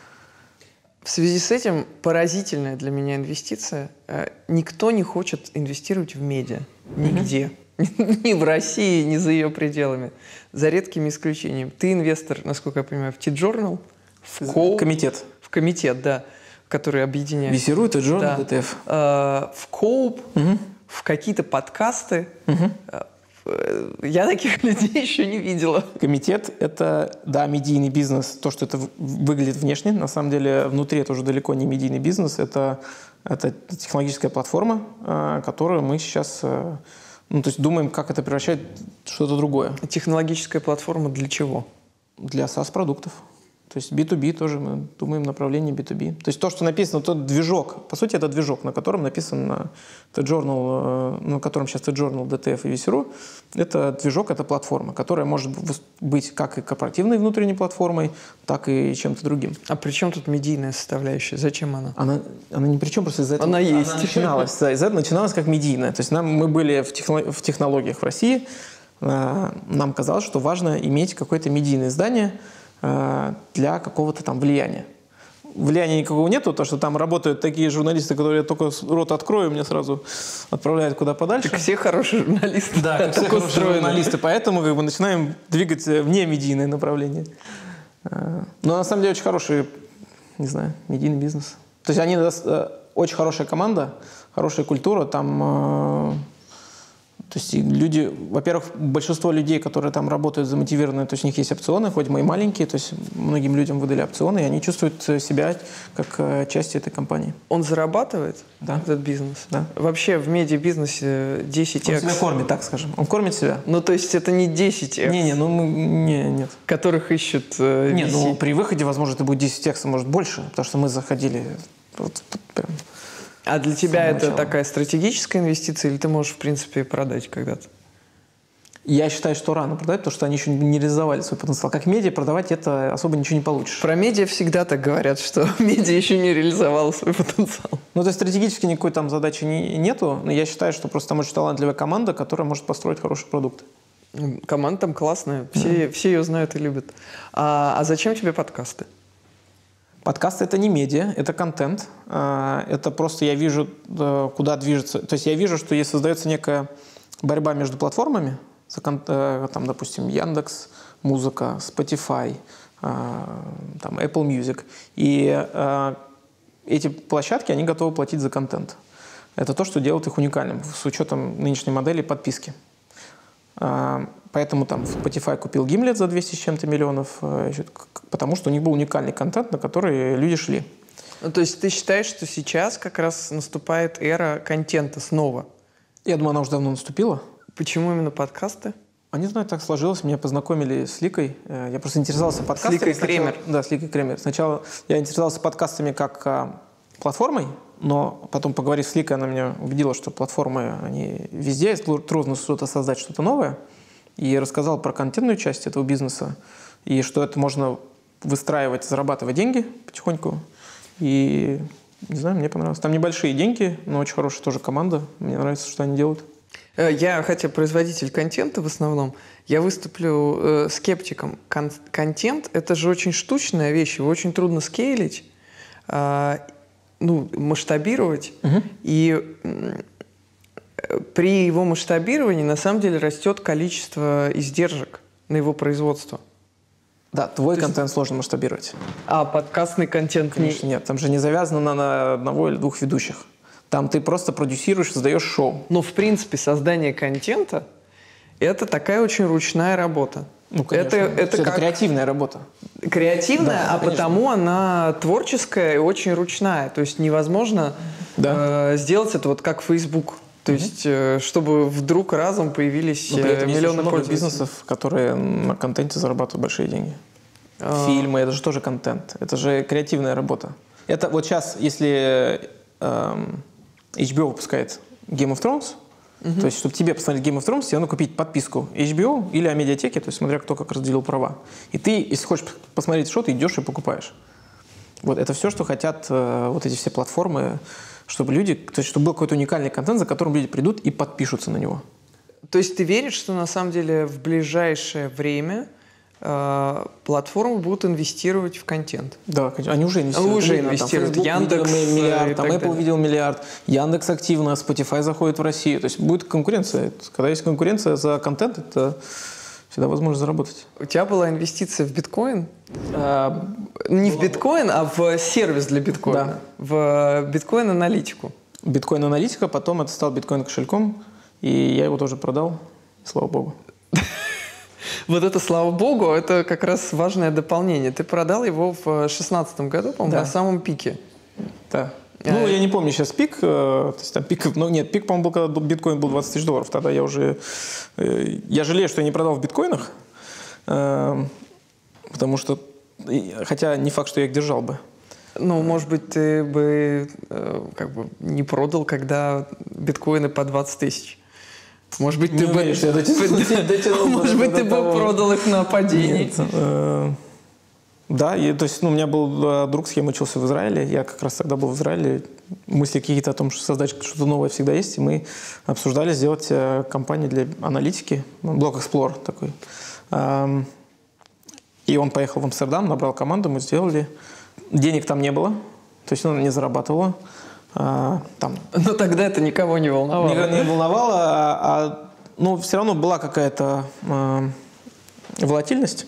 B: В связи с этим поразительная для меня инвестиция. Никто не хочет инвестировать в медиа. Нигде. Mm-hmm. Ни в России, ни за ее пределами. За редкими исключениями. Ты инвестор, насколько я понимаю, в T-Journal, в Коу.
A: Комитет.
B: В комитет, да, который объединяет.
A: Весирует T-Journal,
B: да.
A: ди ти эф.
B: В Коуп,
A: угу.
B: в какие-то подкасты.
A: Угу.
B: Я таких людей еще не видела.
A: Комитет – это, да, медийный бизнес. То, что это выглядит внешне, на самом деле внутри это уже далеко не медийный бизнес. Это, это технологическая платформа, которую мы сейчас ну, то есть думаем, как это превращать в что-то другое.
B: Технологическая платформа для чего?
A: Для SaaS-продуктов. То есть би ту би тоже мы думаем направление би ту би. То есть то, что написано, тот движок, по сути, это движок, на котором написан T-Journal, на котором сейчас T-Journal, ди ти эф и Весеру. Это движок, это платформа, которая может быть как и корпоративной внутренней платформой, так и чем-то другим.
B: А при чем тут медийная составляющая? Зачем она?
A: Она, она ни при чем, просто из-за этого...
B: Она есть.
A: Она начиналась, да, из-за этого начиналась как медийная. То есть нам, мы были в, техно, в технологиях в России, нам казалось, что важно иметь какое-то медийное издание для какого-то там влияния. Влияния никакого нету, то что там работают такие журналисты, которые я только рот открою, меня сразу отправляют куда подальше.
B: Как все хорошие журналисты.
A: Да, как все хорошие журналисты. Поэтому как бы начинаем двигать вне медийное направление. Но на самом деле очень хороший, не знаю, медийный бизнес. То есть они очень хорошая команда, хорошая культура, там... То есть люди, во-первых, большинство людей, которые там работают, замотивированы, то есть у них есть опционы, хоть мы и маленькие, то есть многим людям выдали опционы, и они чувствуют себя как часть этой компании.
B: Он зарабатывает,
A: да.
B: этот бизнес?
A: Да.
B: Вообще в медиабизнесе десять икс.
A: Он себя кормит, так скажем. Он кормит себя.
B: Ну, то есть это не десять икс?
A: Не-не, ну мы, не, нет.
B: Которых ищут э,
A: Нет, ну при выходе, возможно, это будет десять икс, может больше, потому что мы заходили вот, прям...
B: А для тебя это
A: начала.
B: такая стратегическая инвестиция, или ты можешь, в принципе, продать когда-то?
A: Я считаю, что рано продать, потому что они еще не реализовали свой потенциал. Как медиа продавать это особо ничего не получишь.
B: Про медиа всегда так говорят, что медиа еще не реализовала свой потенциал.
A: Ну, то есть стратегически никакой там задачи не, нету, но я считаю, что просто там очень талантливая команда, которая может построить хороший продукт.
B: Команда там классная, все, mm. все ее знают и любят. А, а зачем тебе подкасты?
A: Подкасты – это не медиа, это контент. Это просто я вижу, куда движется. То есть я вижу, что если создается некая борьба между платформами, там, допустим, Яндекс, Музыка, Spotify, там, Apple Music, и эти площадки, они готовы платить за контент. Это то, что делает их уникальным с учетом нынешней модели подписки. Поэтому там Spotify купил Gimlet за двести с чем-то миллионов, потому что у них был уникальный контент, на который люди шли.
B: Ну, то есть ты считаешь, что сейчас как раз наступает эра контента снова?
A: Я думаю, она уже давно наступила.
B: Почему именно подкасты?
A: А не знаю, так сложилось. Меня познакомили с Ликой. Э, Я просто интересовался подкастами.
B: С Ликой
A: Сначала-
B: Кремер.
A: Да, с Ликой Кремер. Сначала я интересовался подкастами как а, платформой, но потом, поговорив с Ликой, она меня убедила, что платформы, они везде, тру- трудно что-то создать, что-то новое. И рассказал про контентную часть этого бизнеса, и что это можно выстраивать, зарабатывать деньги потихоньку. И, не знаю, мне понравилось. Там небольшие деньги, но очень хорошая тоже команда. Мне нравится, что они делают.
B: Э, Я, хотя производитель контента в основном, я выступлю э, скептиком. Кон- контент — это же очень штучная вещь, его очень трудно скейлить, а, ну, масштабировать.
A: Мгм.
B: И м, э, при его масштабировании на самом деле растет количество издержек на его производство.
A: Да, твой
B: То есть-
A: контент сложно масштабировать.
B: А подкастный контент не...
A: Конечно, нет. Там же не завязано на, на одного или двух ведущих. Там ты просто продюсируешь, создаешь шоу.
B: Но, в принципе, создание контента — это такая очень ручная работа.
A: Ну, конечно.
B: Это, это
A: Всё
B: как
A: креативная работа.
B: креативная,
A: Да,
B: а
A: конечно.
B: потому она творческая и очень ручная. То есть невозможно
A: Да.
B: э, сделать это вот как Facebook. То есть, э, чтобы вдруг разом появились
A: Но при этом
B: э,
A: есть
B: миллионы
A: очень много
B: пользователей.
A: бизнесов, которые на контенте зарабатывают большие деньги.
B: А.
A: Фильмы — это же тоже контент. Это же креативная работа. Это вот сейчас, если эм, эйч би о выпускает Game of Thrones, то есть, чтобы тебе посмотреть Game of Thrones, тебе надо купить подписку эйч би о или о медиатеке, то есть смотря кто как разделил права. И ты, если хочешь посмотреть что, ты идешь и покупаешь. Вот это все, что хотят э, вот эти все платформы, чтобы люди, то есть чтобы был какой-то уникальный контент, за которым люди придут и подпишутся на него.
B: То есть ты веришь, что на самом деле в ближайшее время э, платформы будут инвестировать в контент?
A: Да, конечно. Они уже инвестируют.
B: Уже
A: Видно, там
B: инвестируют.
A: Facebook
B: Яндекс,
A: видел
B: э, и
A: миллиард, там
B: так
A: Apple
B: далее.
A: видел миллиард, Яндекс активно, Spotify заходит в Россию. То есть будет конкуренция. Когда есть конкуренция за контент, это всегда возможно заработать.
B: У тебя была инвестиция в биткоин?
A: А,
B: Не в биткоин, а в сервис для биткоина.
A: Да.
B: В биткоин-аналитику.
A: биткоин-аналитика, потом это стал биткоин-кошельком, и я его тоже продал, слава богу.
B: Вот это, слава богу, это как раз важное дополнение. Ты продал его в шестнадцатом году, по-моему,
A: Да.
B: на самом пике.
A: Да.
B: А,
A: Ну,
B: э.
A: я не помню сейчас пик, э, то есть там пик, ну нет, пик, по-моему, был, когда биткоин был двадцать тысяч долларов, тогда я уже, э, я жалею, что я не продал в биткоинах, э, потому что, и- хотя не факт, что я их держал бы.
B: Ну, может быть, ты бы э, как бы не продал, когда биткоины по двадцать тысяч. Может быть,
A: Не
B: ты бы...
A: уверен, что я дотянул- дотянул бы
B: Может быть,
A: до
B: ты бы
A: того.
B: продал их на падении.
A: Нет, э, да, и, то есть, ну, у меня был э, друг, с кем учился в Израиле, я как раз тогда был в Израиле, мысли какие-то о том, что создать что-то новое всегда есть, и мы обсуждали сделать э, компанию для аналитики, ну, Block Explorer такой. Эм, и он поехал в Амстердам, набрал команду, мы сделали. Денег там не было, то есть он не зарабатывала. А, там
B: Но тогда это никого не волновало.
A: никого не волновало, а, а, ну, все равно была какая-то э, волатильность.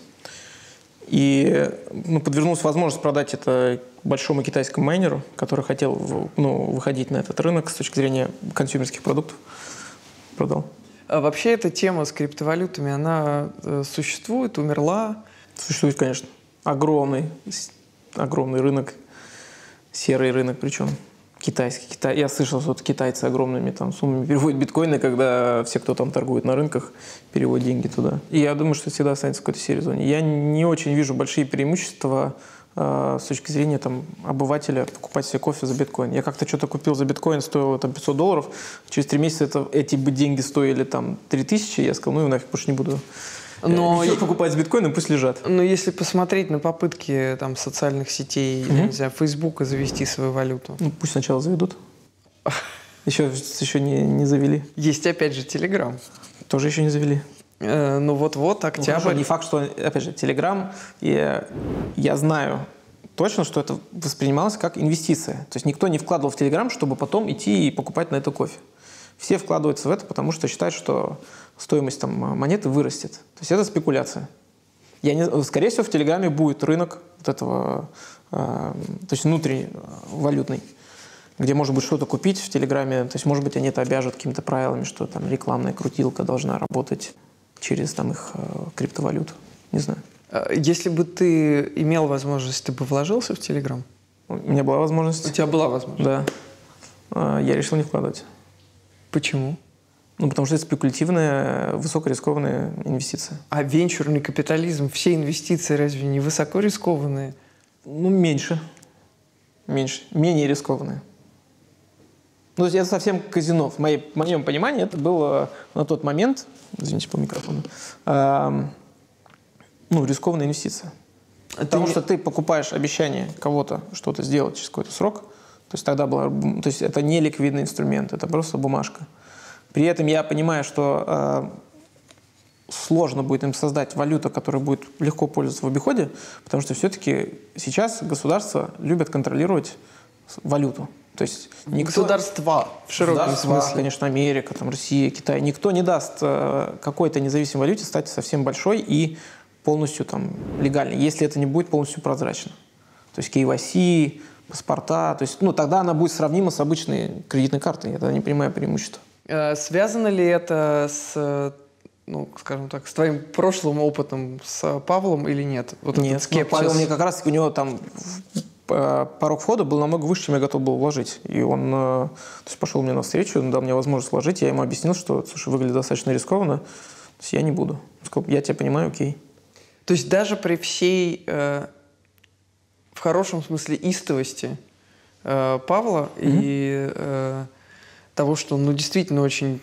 A: И ну, подвернулась возможность продать это большому китайскому майнеру, который хотел в- ну, выходить на этот рынок с точки зрения консюмерских продуктов. Продал.
B: А вообще эта тема с криптовалютами, она э, существует, умерла?
A: Существует, конечно, огромный, с- огромный рынок, серый рынок причем. Китайский. Китай. Я слышал, что вот китайцы огромными там суммами переводят биткоины, когда все, кто там торгует на рынках, переводят деньги туда. И я думаю, что это всегда останется в какой-то серой зоне. Я не очень вижу большие преимущества э, с точки зрения там, обывателя покупать себе кофе за биткоин. Я как-то что-то купил за биткоин, стоило там пятьсот долларов. Через три месяца это, эти бы деньги стоили там три тысячи. Я сказал, ну и нафиг, больше не буду.
B: Но
A: Ничего
B: я-
A: покупать с биткоином, пусть лежат.
B: Но если посмотреть на попытки там, социальных сетей,
A: Мгм.
B: я не знаю, Фейсбука завести свою валюту,
A: Ну, пусть сначала заведут. Еще, еще не, не завели.
B: есть опять же Телеграм.
A: Тоже еще не завели.
B: Э, ну вот-вот,
A: Ну,
B: октябрь.
A: хорошо, не факт, что, опять же, Telegram, я, я знаю точно, что это воспринималось как инвестиция. То есть никто не вкладывал в Telegram, чтобы потом идти и покупать на это кофе. Все вкладываются в это, потому что считают, что стоимость там, монеты вырастет. То есть это спекуляция. Я не, скорее всего, в Телеграме будет рынок вот этого, э, то есть внутренний, э, валютный, где можно будет что-то купить в Телеграме. То есть, может быть, они это обяжут какими-то правилами, что там рекламная крутилка должна работать через там, их э, криптовалюту. Не знаю.
B: Э, Если бы ты имел возможность, ты бы вложился в Телеграм?
A: У меня была
B: У
A: возможность.
B: тебя была возможность.
A: Да. Э, Я решил не вкладывать.
B: Почему?
A: Ну, потому что это спекулятивная, высокорискованная инвестиция.
B: А венчурный капитализм, все инвестиции разве не высоко рискованные?
A: Ну, меньше. Меньше. Менее рискованные. Ну, то есть это совсем казино. В, моей, в моем понимании это было на тот момент, извините по микрофону, э, ну, рискованная инвестиция.
B: А
A: Потому
B: ты...
A: что ты покупаешь обещание кого-то что-то сделать через какой-то срок. То есть тогда была, то есть это не ликвидный инструмент, это просто бумажка. При этом я понимаю, что э, сложно будет им создать валюту, которая будет легко пользоваться в обиходе, потому что все-таки сейчас государства любят контролировать валюту. То есть никто,
B: государства в широком смысле.
A: Конечно, Америка, там, Россия, Китай. Никто не даст э, какой-то независимой валюте стать совсем большой и полностью там, легальной, если это не будет полностью прозрачно. То есть кей вай си, паспорта. То есть, ну, тогда она будет сравнима с обычной кредитной картой. Я тогда не понимаю преимущества.
B: Связано ли это с, ну, скажем так, с твоим прошлым опытом с Павлом или нет? Вот
A: нет, ну, Павел мне как раз, у него там порог входа был намного выше, чем я готов был вложить. И он то есть пошел мне навстречу, он дал мне возможность вложить. Я ему объяснил, что, слушай, выглядит достаточно рискованно, то есть я не буду. Он сказал, я тебя понимаю, окей.
B: То есть даже при всей, э, в хорошем смысле, истовости э, Павла mm-hmm. и... Э, того, что он ну, действительно очень,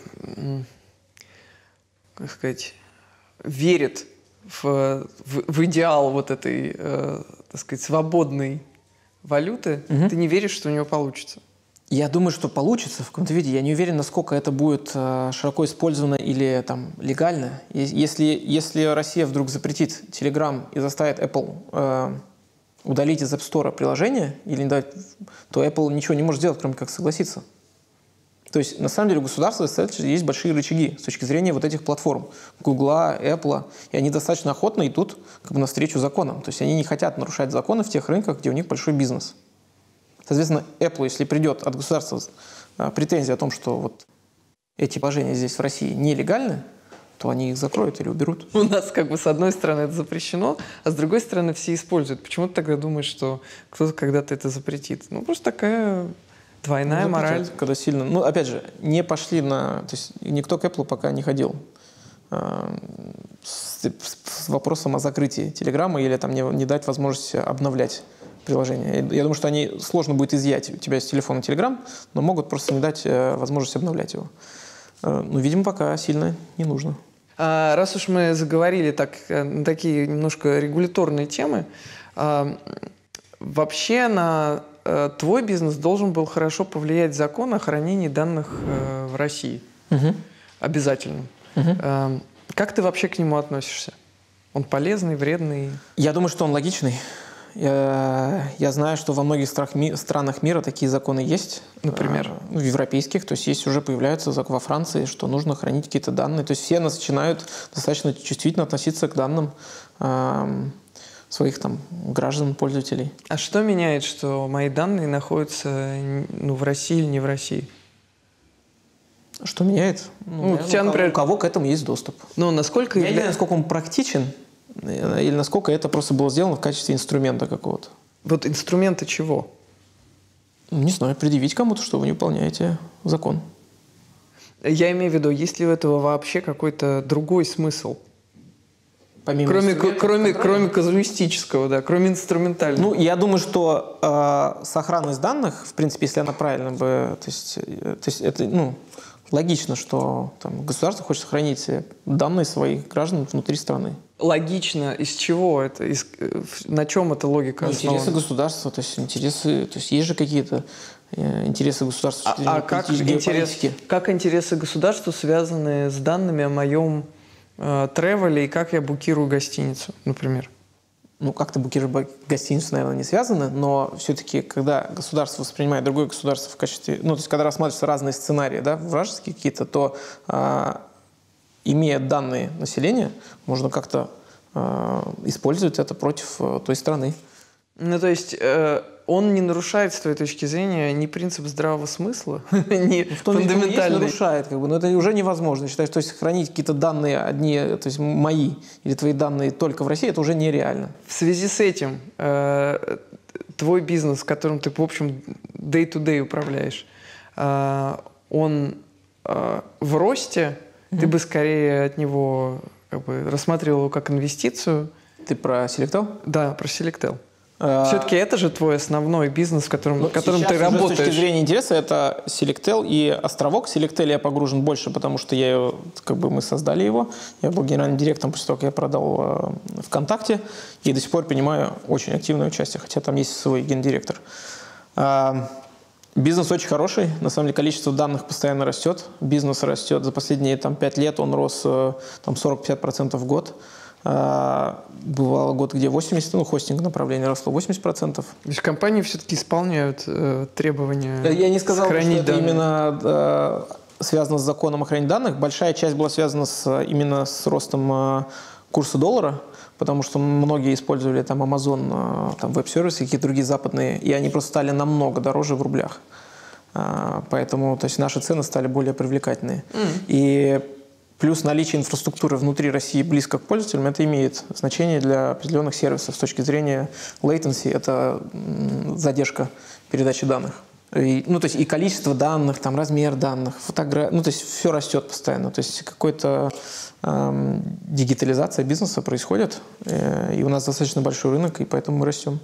B: как сказать, верит в, в, в идеал вот этой, э, так сказать, свободной валюты, угу. ты не веришь, что у него получится?
A: Я думаю, что получится в каком-то виде. Я не уверен, насколько это будет э, широко использовано или там, легально. Если, если Россия вдруг запретит Telegram и заставит Apple э, удалить из App Store приложение, или не дать, то Apple ничего не может сделать, кроме как согласиться. То есть, на самом деле, у государства есть большие рычаги с точки зрения вот этих платформ. Гугла, Apple. И они достаточно охотно идут как бы, навстречу законам. То есть, они не хотят нарушать законы в тех рынках, где у них большой бизнес. Соответственно, Apple, если придет от государства претензия о том, что вот эти положения здесь в России нелегальны, то они их закроют или уберут.
B: У нас как бы с одной стороны это запрещено, а с другой стороны все используют. Почему ты тогда думаешь, что кто-то когда-то это запретит? Ну, просто такая... Двойная ну, мораль.
A: Когда сильно... Ну, опять же, не пошли на... То есть никто к Apple пока не ходил э, с, с вопросом о закрытии Телеграма или там не, не дать возможность обновлять приложение. Я, я думаю, что они сложно будет изъять у тебя из телефона Телеграм, но могут просто не дать э, возможность обновлять его. Э, ну, видимо, пока сильно не нужно.
B: А, раз уж мы заговорили так, на такие немножко регуляторные темы, а, вообще на... твой бизнес должен был хорошо повлиять закон о хранении данных э, в России.
A: Угу.
B: Обязательно. Угу. Э, как ты вообще к нему относишься? Он полезный, вредный? Я
A: думаю, что он логичный. Я, я знаю, что во многих страх, ми, странах мира такие законы есть.
B: Например?
A: Э, в европейских. То есть есть уже появляются во Франции, что нужно хранить какие-то данные. То есть все начинают достаточно чувствительно относиться к данным э, своих там граждан, пользователей.
B: А что меняет, что мои данные находятся ну, в России или не в России?
A: Что меняет? Ну, ну, наверное, тебя, например... У кого к этому есть доступ.
B: Ну, насколько...
A: Я не знаю, насколько он практичен, или насколько это просто было сделано в качестве инструмента какого-то.
B: Вот инструмента чего?
A: Не знаю, предъявить кому-то, что вы не выполняете закон.
B: Я имею в виду, есть ли у этого вообще какой-то другой смысл?
A: Помимо
B: кроме, кроме, кроме казуистического, да, кроме инструментального.
A: Ну, я думаю, что э, сохранность данных, в принципе, если она правильно бы... То есть, то есть это, ну, логично, что там, государство хочет сохранить данные своих граждан внутри страны.
B: Логично. Из чего это? Из, на чем эта логика
A: ну,
B: основана?
A: Интересы государства. То есть, интересы, то есть есть же какие-то э, интересы государства.
B: А, а как, интерес, как интересы государства связаны с данными о моем... тревеле и как я букирую гостиницу, например?
A: Ну, как-то букировать гостиницу, наверное, не связано, но все-таки, когда государство воспринимает другое государство в качестве... Ну, то есть, когда рассматриваются разные сценарии, да, вражеские какие-то, то, э, имея данные населения, можно как-то э, использовать это против э, той страны.
B: Ну, то есть... Э... Он не нарушает, с твоей точки зрения, ни принцип здравого смысла, ни фундаментальный.
A: Он нарушает, как бы, но это уже невозможно. Считаешь, то есть хранить какие-то данные одни, то есть мои или твои данные только в России, это уже нереально.
B: В связи с этим э, твой бизнес, которым ты, в общем, day-to-day управляешь, э, он э, в росте mm-hmm. ты бы скорее от него как бы рассматривал его как инвестицию.
A: Ты про Selectel?
B: Да, про Selectel. Все-таки это же твой основной бизнес, в котором,
A: ну,
B: в котором ты
A: уже
B: работаешь.
A: С точки зрения интереса это Selectel и Островок. Selectel я погружен больше, потому что я ее, как бы мы создали его. Я был генеральным директором после того, как я продал э, ВКонтакте. И до сих пор принимаю очень активное участие, хотя там есть свой гендиректор. А, бизнес очень хороший. На самом деле количество данных постоянно растет. Бизнес растет. За последние там, пять лет он рос там, сорок-пятьдесят процентов в год. А, бывало год, где восемьдесят процентов, ну, хостинг направление росло восемьдесят процентов.
B: То есть компании все-таки исполняют э, требования.
A: Я не сказал, что это
B: данные.
A: именно э, связано с законом о хранении данных. Большая часть была связана с, именно с ростом э, курса доллара, потому что многие использовали там Amazon, э, там веб-сервисы, какие-то другие западные, и они просто стали намного дороже в рублях. Э, поэтому то есть наши цены стали более привлекательные. Mm. И плюс наличие инфраструктуры внутри России близко к пользователям, это имеет значение для определенных сервисов. С точки зрения latency, это задержка передачи данных. И, ну, то есть и количество данных, там, размер данных, фотографии, ну, то есть все растет постоянно. То есть какая-то эм, дигитализация бизнеса происходит, э, и у нас достаточно большой рынок, и поэтому мы растем.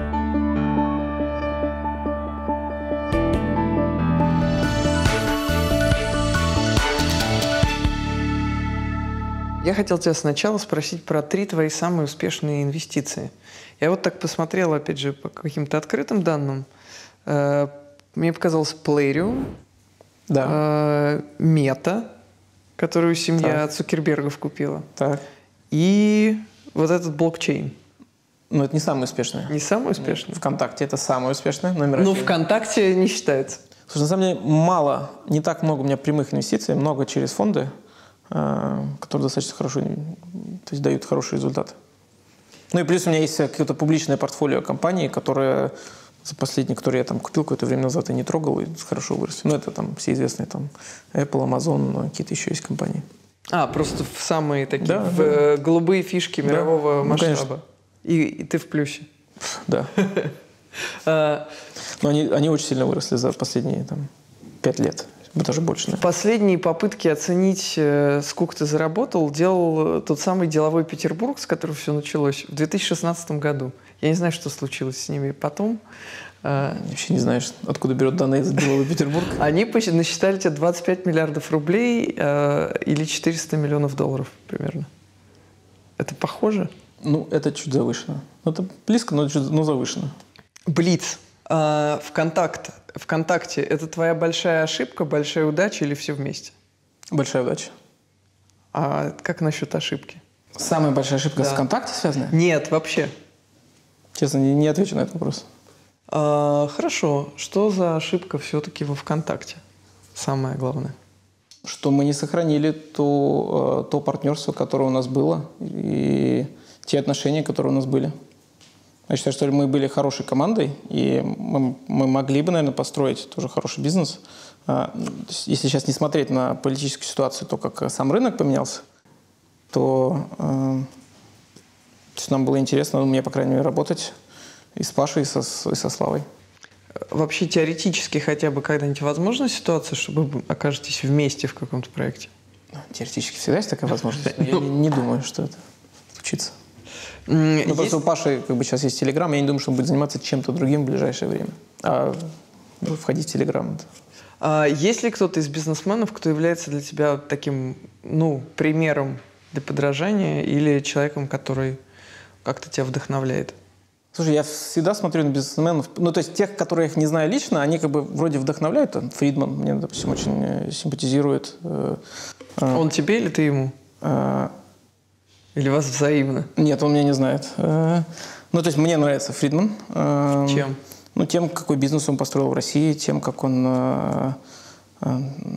B: Я хотел тебя сначала спросить про три твои самые успешные инвестиции. Я вот так посмотрел, опять же, по каким-то открытым данным. Э, мне показалось Plarium,
A: да.
B: э, Meta, которую семья
A: так.
B: Цукербергов купила,
A: так.
B: и вот этот блокчейн.
A: Ну, это не самый успешный.
B: Не самый успешный?
A: ВКонтакте это самый успешный, номер
B: Ну,
A: один.
B: ВКонтакте не считается.
A: Слушай, на самом деле мало, не так много у меня прямых инвестиций, много через фонды, которые достаточно хорошо, то есть дают хороший результат. Ну и плюс у меня есть какое-то публичное портфолио компаний, которые за последние, которые я там купил какое-то время назад и не трогал, и хорошо выросли. Ну это там все известные, там Apple, Amazon, какие-то еще есть компании.
B: А, просто в самые такие,
A: да,
B: в
A: да.
B: голубые фишки да. мирового
A: ну,
B: масштаба. И, и ты в плюсе.
A: Да. Но они, они очень сильно выросли за последние там, пять лет. Даже больше. Да.
B: Последние попытки оценить, сколько ты заработал, делал тот самый деловой Петербург, с которого все началось, в две тысячи шестнадцатом году. Я не знаю, что случилось с ними потом.
A: Вообще не знаешь, откуда берет данные за деловой Петербург?
B: Они насчитали тебе двадцать пять миллиардов рублей э, или четыреста миллионов долларов примерно. Это похоже?
A: Ну, это чуть завышено. Это близко, но чуть но завышено.
B: Блиц. Э, ВКонтакт. ВКонтакте – это твоя большая ошибка, большая удача или все вместе?
A: Большая удача.
B: А как насчет ошибки?
A: Самая большая ошибка
B: да.
A: с ВКонтакте связана?
B: Нет, вообще.
A: Честно, не, не отвечу на этот вопрос.
B: А, хорошо. Что за ошибка все-таки во ВКонтакте? Самое главное.
A: Что мы не сохранили то, то партнерство, которое у нас было, и те отношения, которые у нас были. Я считаю, что мы были хорошей командой, и мы, мы могли бы, наверное, построить тоже хороший бизнес. Если сейчас не смотреть на политическую ситуацию, то как сам рынок поменялся, то, то есть нам было интересно, мне, по крайней мере, работать и с Пашей, и со, и со Славой.
B: Вообще теоретически хотя бы когда-нибудь возможна ситуация, чтобы вы окажетесь вместе в каком-то проекте?
A: Теоретически всегда есть такая возможность, но я не, не думаю, что это случится. Ну,
B: есть...
A: просто у Паши как бы сейчас есть Телеграм, я не думаю, что он будет заниматься чем-то другим в ближайшее время. А входить в Телеграм.
B: А есть ли кто-то из бизнесменов, кто является для тебя таким, ну, примером для подражания или человеком, который как-то тебя вдохновляет?
A: Слушай, я всегда смотрю на бизнесменов, ну, то есть тех, которые я их не знаю лично, они как бы вроде вдохновляют. Там, Фридман мне, допустим, очень симпатизирует.
B: Он тебе или ты ему? Или вас взаимно?
A: Нет, он меня не знает. Ну, то есть мне нравится Фридман.
B: Чем?
A: Ну, тем, какой бизнес он построил в России, тем, как он то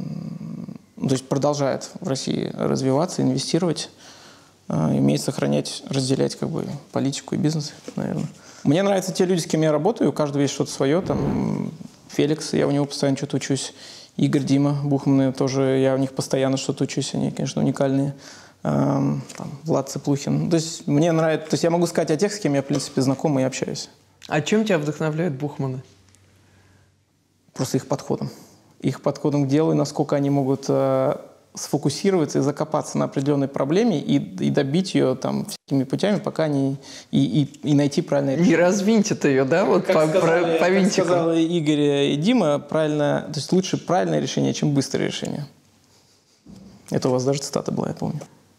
A: есть продолжает в России развиваться, инвестировать, умеет сохранять, разделять как бы политику и бизнес, наверное. Мне нравятся те люди, с кем я работаю, у каждого есть что-то свое. Там Феликс, я у него постоянно что-то учусь. Игорь, Дима, Бухманы тоже, я у них постоянно что-то учусь, они, конечно, уникальные. Там, Влад Цыплухин. То есть мне нравится, то есть я могу сказать о тех, с кем я, в принципе, знаком и общаюсь.
B: А чем тебя вдохновляют Бухманы?
A: Просто их подходом. их подходом к делу, и насколько они могут э, сфокусироваться и закопаться на определенной проблеме и, и добить ее там всякими путями, пока они и, и, и найти правильное решение.
B: И развинтит ее, да, вот
A: как
B: по,
A: сказали,
B: по винтикам.
A: Как сказали Игорь и Дима, правильно, то есть лучше правильное решение, чем быстрое решение. Это у вас даже цитата была, я помню.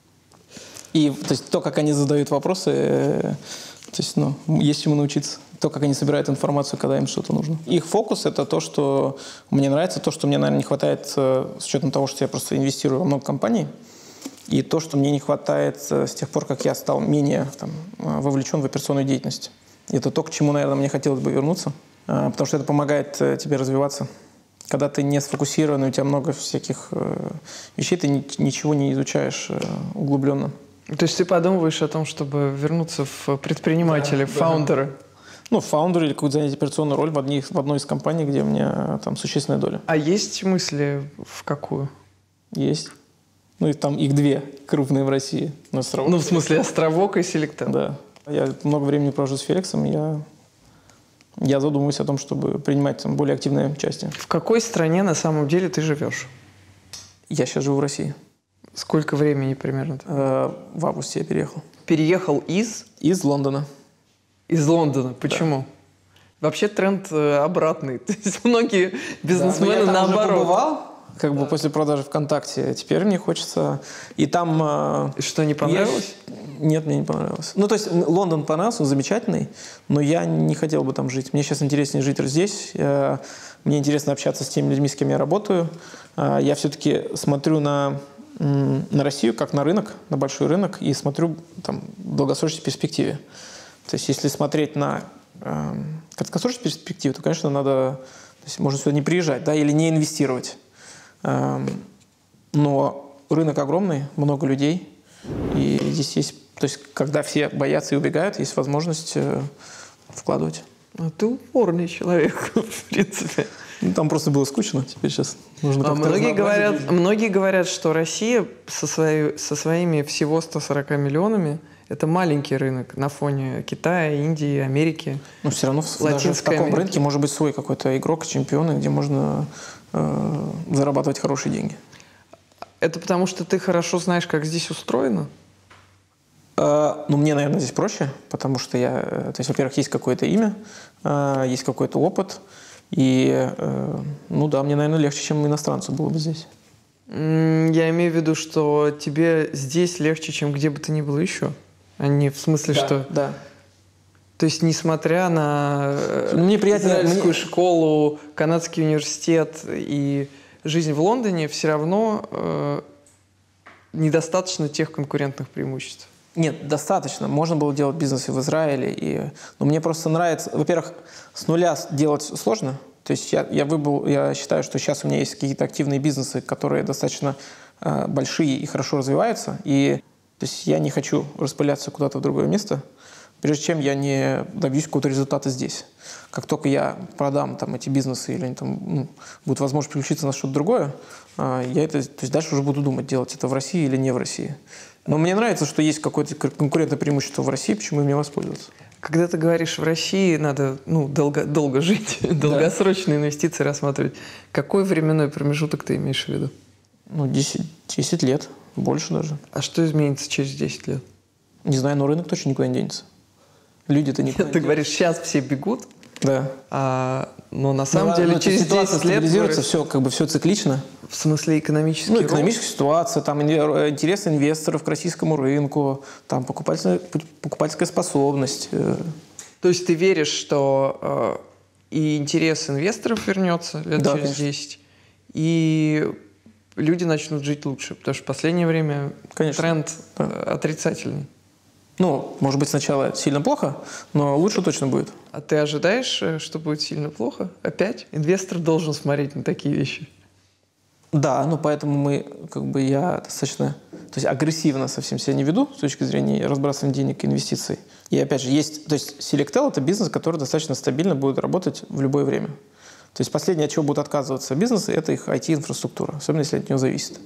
A: И то есть то, как они задают вопросы, э, то есть, ну, есть чему научиться. То, как они собирают информацию, когда им что-то нужно. Их фокус — это то, что мне нравится, то, что мне, наверное, не хватает э, с учетом того, что я просто инвестирую во много компаний, и то, что мне не хватает э, с тех пор, как я стал менее там, вовлечен в операционную деятельность. И это то, к чему, наверное, мне хотелось бы вернуться, э, потому что это помогает э, тебе развиваться. Когда ты не сфокусирован, у тебя много всяких э, вещей, ты ни, ничего не изучаешь э, углубленно.
B: То есть ты подумываешь о том, чтобы вернуться в предприниматели, да, в фаундеры? Да.
A: Ну, фаундер или какую-то занять операционную роль в, одни, в одной из компаний, где у меня там существенная доля.
B: А есть мысли в какую?
A: Есть. Ну, и там их две крупные в России. Ну, Островок,
B: ну в смысле Островок и Selectel?
A: Да. Я много времени провожу с Феликсом, я, я задумываюсь о том, чтобы принимать там более активное участие.
B: В какой стране на самом деле ты живешь?
A: Я сейчас живу в России.
B: Сколько времени примерно?
A: Э, в августе я переехал.
B: Переехал из?
A: Из Лондона.
B: Из Лондона. Почему? Да. Вообще тренд э, обратный. То есть многие бизнесмены да, наоборот.
A: Я побывал, как да. бы после продажи ВКонтакте. Теперь мне хочется... И там... Э,
B: И что, не понравилось?
A: Я... Нет, мне не понравилось. Ну, то есть Лондон понравился, он замечательный, но я не хотел бы там жить. Мне сейчас интереснее жить здесь. Э, мне интересно общаться с теми людьми, с кем я работаю. Э, я все-таки смотрю на... на Россию как на рынок, на большой рынок, и смотрю там, в долгосрочной перспективе. То есть если смотреть на э, краткосрочную перспективу, то, конечно, надо, то есть можно сюда не приезжать, да, или не инвестировать. Э, но рынок огромный, много людей, и здесь есть, то есть когда все боятся и убегают, есть возможность э, вкладывать.
B: А ты упорный человек, в принципе.
A: Ну, там просто было скучно, теперь сейчас нужно
B: а многие говорят, многие говорят, что Россия со, своей, со своими всего ста сорока миллионами это маленький рынок на фоне Китая, Индии, Америки.
A: Но все равно в, даже в таком Америки. рынке может быть свой какой-то игрок, чемпион, где можно э, зарабатывать хорошие деньги.
B: Это потому, что ты хорошо знаешь, как здесь устроено?
A: Э, ну, мне, наверное, здесь проще, потому что я... То есть, во-первых, есть какое-то имя, э, есть какой-то опыт. И, э, ну да, мне, наверное, легче, чем иностранцу было бы здесь.
B: Я имею в виду, что тебе здесь легче, чем где бы то ни было еще. А не в смысле,
A: да,
B: что...
A: Да.
B: То есть, несмотря на
A: мне
B: израильскую
A: мне...
B: школу, канадский университет и жизнь в Лондоне, все равно э, недостаточно тех конкурентных преимуществ.
A: Нет, достаточно. Можно было делать бизнес и в Израиле. И... Но мне просто нравится... Во-первых, с нуля делать сложно. То есть я, я, выбыл, я считаю, что сейчас у меня есть какие-то активные бизнесы, которые достаточно э, большие и хорошо развиваются. И то есть я не хочу распыляться куда-то в другое место, прежде чем я не добьюсь какого-то результата здесь. Как только я продам там, эти бизнесы или там, ну, будет возможность переключиться на что-то другое, э, я это, то есть дальше уже буду думать, делать это в России или не в России. Но мне нравится, что есть какое-то конкурентное преимущество в России, почему им не воспользоваться.
B: Когда ты говоришь, в России надо ну, долго, долго жить, да. долгосрочные инвестиции рассматривать, какой временной промежуток ты имеешь в виду?
A: Ну, десять, десять лет, больше даже.
B: А что изменится через десять лет?
A: Не знаю, но рынок точно никуда не денется. Люди-то никуда
B: Нет,
A: не
B: Ты говоришь, сейчас все бегут,
A: да.
B: а, но на самом
A: ну,
B: деле
A: ну,
B: через
A: ситуация
B: десять лет...
A: стабилизируется, все, как бы все циклично.
B: В смысле экономический
A: Ну,
B: рост?
A: экономическая ситуация, там интерес инвесторов к российскому рынку, там покупательская, покупательская способность.
B: То есть ты веришь, что э, и интерес инвесторов вернется лет да, через десять, и люди начнут жить лучше, потому что в последнее время конечно. тренд да. отрицательный.
A: Ну, может быть, сначала сильно плохо, но лучше точно будет.
B: А ты ожидаешь, что будет сильно плохо? Опять? Инвестор должен смотреть на такие вещи.
A: Да, ну поэтому мы, как бы я достаточно, то есть агрессивно совсем себя не веду с точки зрения разбрасывания денег и инвестиций. И опять же, есть, то есть Selectel — это бизнес, который достаточно стабильно будет работать в любое время. То есть последнее, от чего будут отказываться бизнесы, это их ай ти-инфраструктура, особенно если от нее зависит.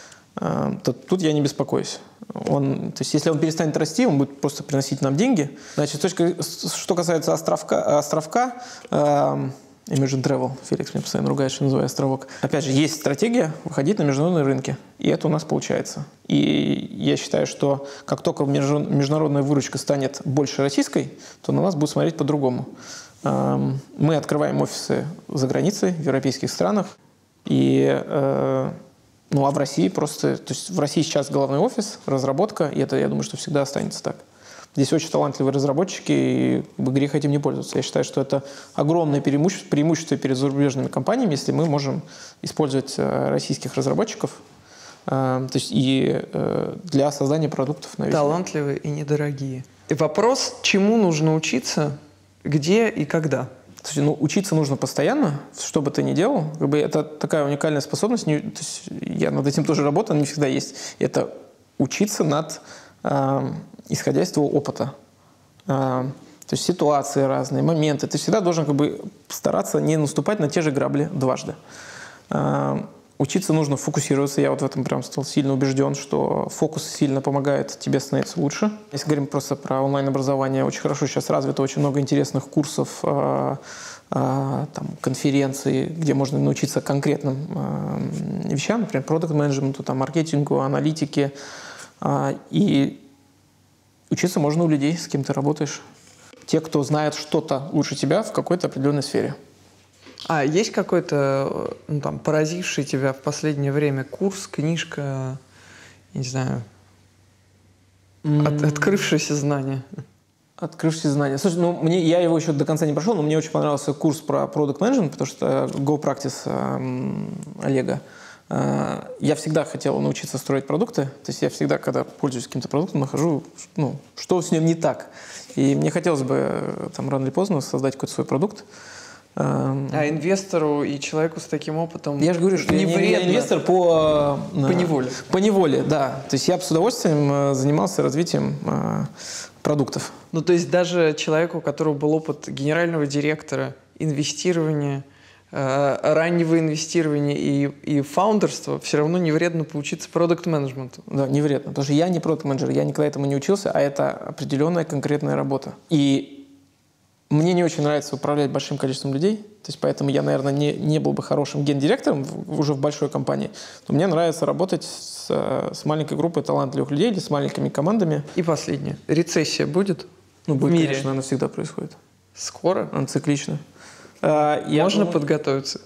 A: То тут я не беспокоюсь. Он, то есть если он перестанет расти, он будет просто приносить нам деньги. Значит, с точки, что касается островка, островка э, Imagine Travel. Феликс меня постоянно ругает, что называю островок. Опять же, есть стратегия выходить на международные рынки. И это у нас получается. И я считаю, что как только международная выручка станет больше российской, то на нас будут смотреть по-другому. Мы открываем офисы за границей, в европейских странах. И, ну, а в России просто... То есть в России сейчас головной офис, разработка, и это, я думаю, что всегда останется так. Здесь очень талантливые разработчики, и как бы грех этим не пользоваться. Я считаю, что это огромное преимущество, преимущество перед зарубежными компаниями, если мы можем использовать российских разработчиков, то есть и для создания продуктов на весь мир.
B: Талантливые и недорогие. И вопрос, чему нужно учиться, где и когда?
A: Слушай, ну, учиться нужно постоянно, что бы ты ни делал. Как бы это такая уникальная способность. Не, то есть я над этим тоже работаю, она не всегда есть. Это учиться над... исходя из твоего опыта. То есть ситуации разные, моменты. Ты всегда должен как бы стараться не наступать на те же грабли дважды. Учиться нужно фокусироваться. Я вот в этом прям стал сильно убежден, что фокус сильно помогает тебе становиться лучше. Если говорим просто про онлайн-образование, очень хорошо сейчас развито, очень много интересных курсов, там, конференций, где можно научиться конкретным вещам, например, продакт-менеджменту, там, маркетингу, аналитике. И учиться можно у людей, с кем ты работаешь. Те, кто знает что-то лучше тебя в какой-то определенной сфере.
B: А есть какой-то, ну, там, поразивший тебя в последнее время курс, книжка, не знаю, mm. от, открывшееся знание?
A: Открывшееся знание. Слушай, ну, мне, я его еще до конца не прошел, но мне очень понравился курс про Product Management, потому что Go Practice э, Олега. Э, я всегда хотел научиться строить продукты. То есть я всегда, когда пользуюсь каким-то продуктом, нахожу, ну, что с ним не так. И мне хотелось бы там, рано или поздно создать какой-то свой продукт.
B: А инвестору и человеку с таким опытом
A: я же говорю, что не я, я инвестор по,
B: по неволе.
A: По неволе, да. То есть я бы с удовольствием занимался развитием э, продуктов.
B: Ну, то есть даже человеку, у которого был опыт генерального директора, инвестирования, э, раннего инвестирования и, и фаундерства, все равно не вредно поучиться продакт-менеджменту.
A: Да, не вредно. Потому что я не продакт-менеджер, я никогда этому не учился, а это определенная конкретная работа. И мне не очень нравится управлять большим количеством людей, то есть поэтому я, наверное, не, не был бы хорошим гендиректором в, уже в большой компании, но мне нравится работать с, с маленькой группой талантливых людей или с маленькими командами.
B: И последнее. Рецессия будет?
A: Ну, будет,
B: в мире?
A: Конечно, она всегда происходит.
B: Скоро?
A: Она циклична. А,
B: можно
A: думаю,
B: подготовиться?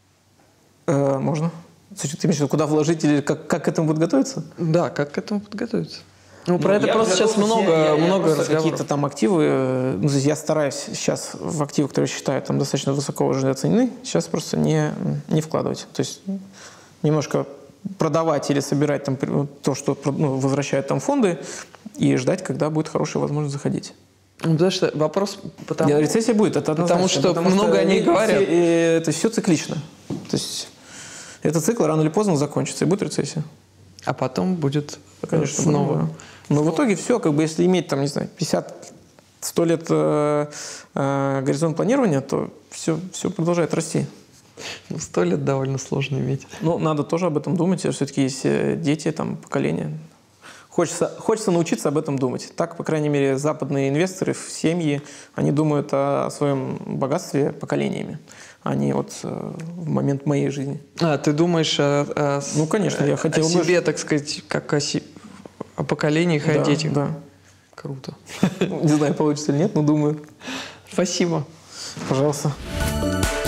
A: А, можно. Слушай, ты имеешь в виду, куда вложить или как, как к этому подготовиться?
B: Да, как к этому подготовиться. Ну, про
A: ну,
B: это просто сейчас много,
A: я, я,
B: много
A: я
B: разговоров.
A: Какие-то там активы, ну, я стараюсь сейчас в активы, которые считаю там достаточно высоко уже оценены, сейчас просто не, не вкладывать. То есть немножко продавать или собирать там то, что ну, возвращают там фонды, и ждать, когда будет хорошая возможность заходить.
B: Ну, потому что вопрос... Потому,
A: я, рецессия будет, это однозначно.
B: Потому что
A: потому
B: много
A: что
B: о ней говорят.
A: Все, и, это все циклично. То есть этот цикл рано или поздно закончится, и будет рецессия.
B: А потом будет,
A: конечно,
B: снова.
A: Но в итоге все, как бы, если иметь, там, не знаю, пятьдесят-сто лет э, э, горизонт планирования, то все, все продолжает расти.
B: Ну, сто лет довольно сложно иметь.
A: Ну, надо тоже об этом думать. Все-таки есть дети, там, поколения. Хочется, хочется научиться об этом думать. Так, по крайней мере, западные инвесторы, семьи, они думают о своем богатстве поколениями, а не вот э, в момент моей жизни.
B: А, ты думаешь о, о,
A: ну, конечно, я хотел
B: о
A: бы...
B: себе, так сказать, как о, си... о поколениях и
A: да,
B: о детях?
A: Да.
B: Круто.
A: Не знаю, получится или нет, но думаю.
B: Спасибо.
A: Пожалуйста.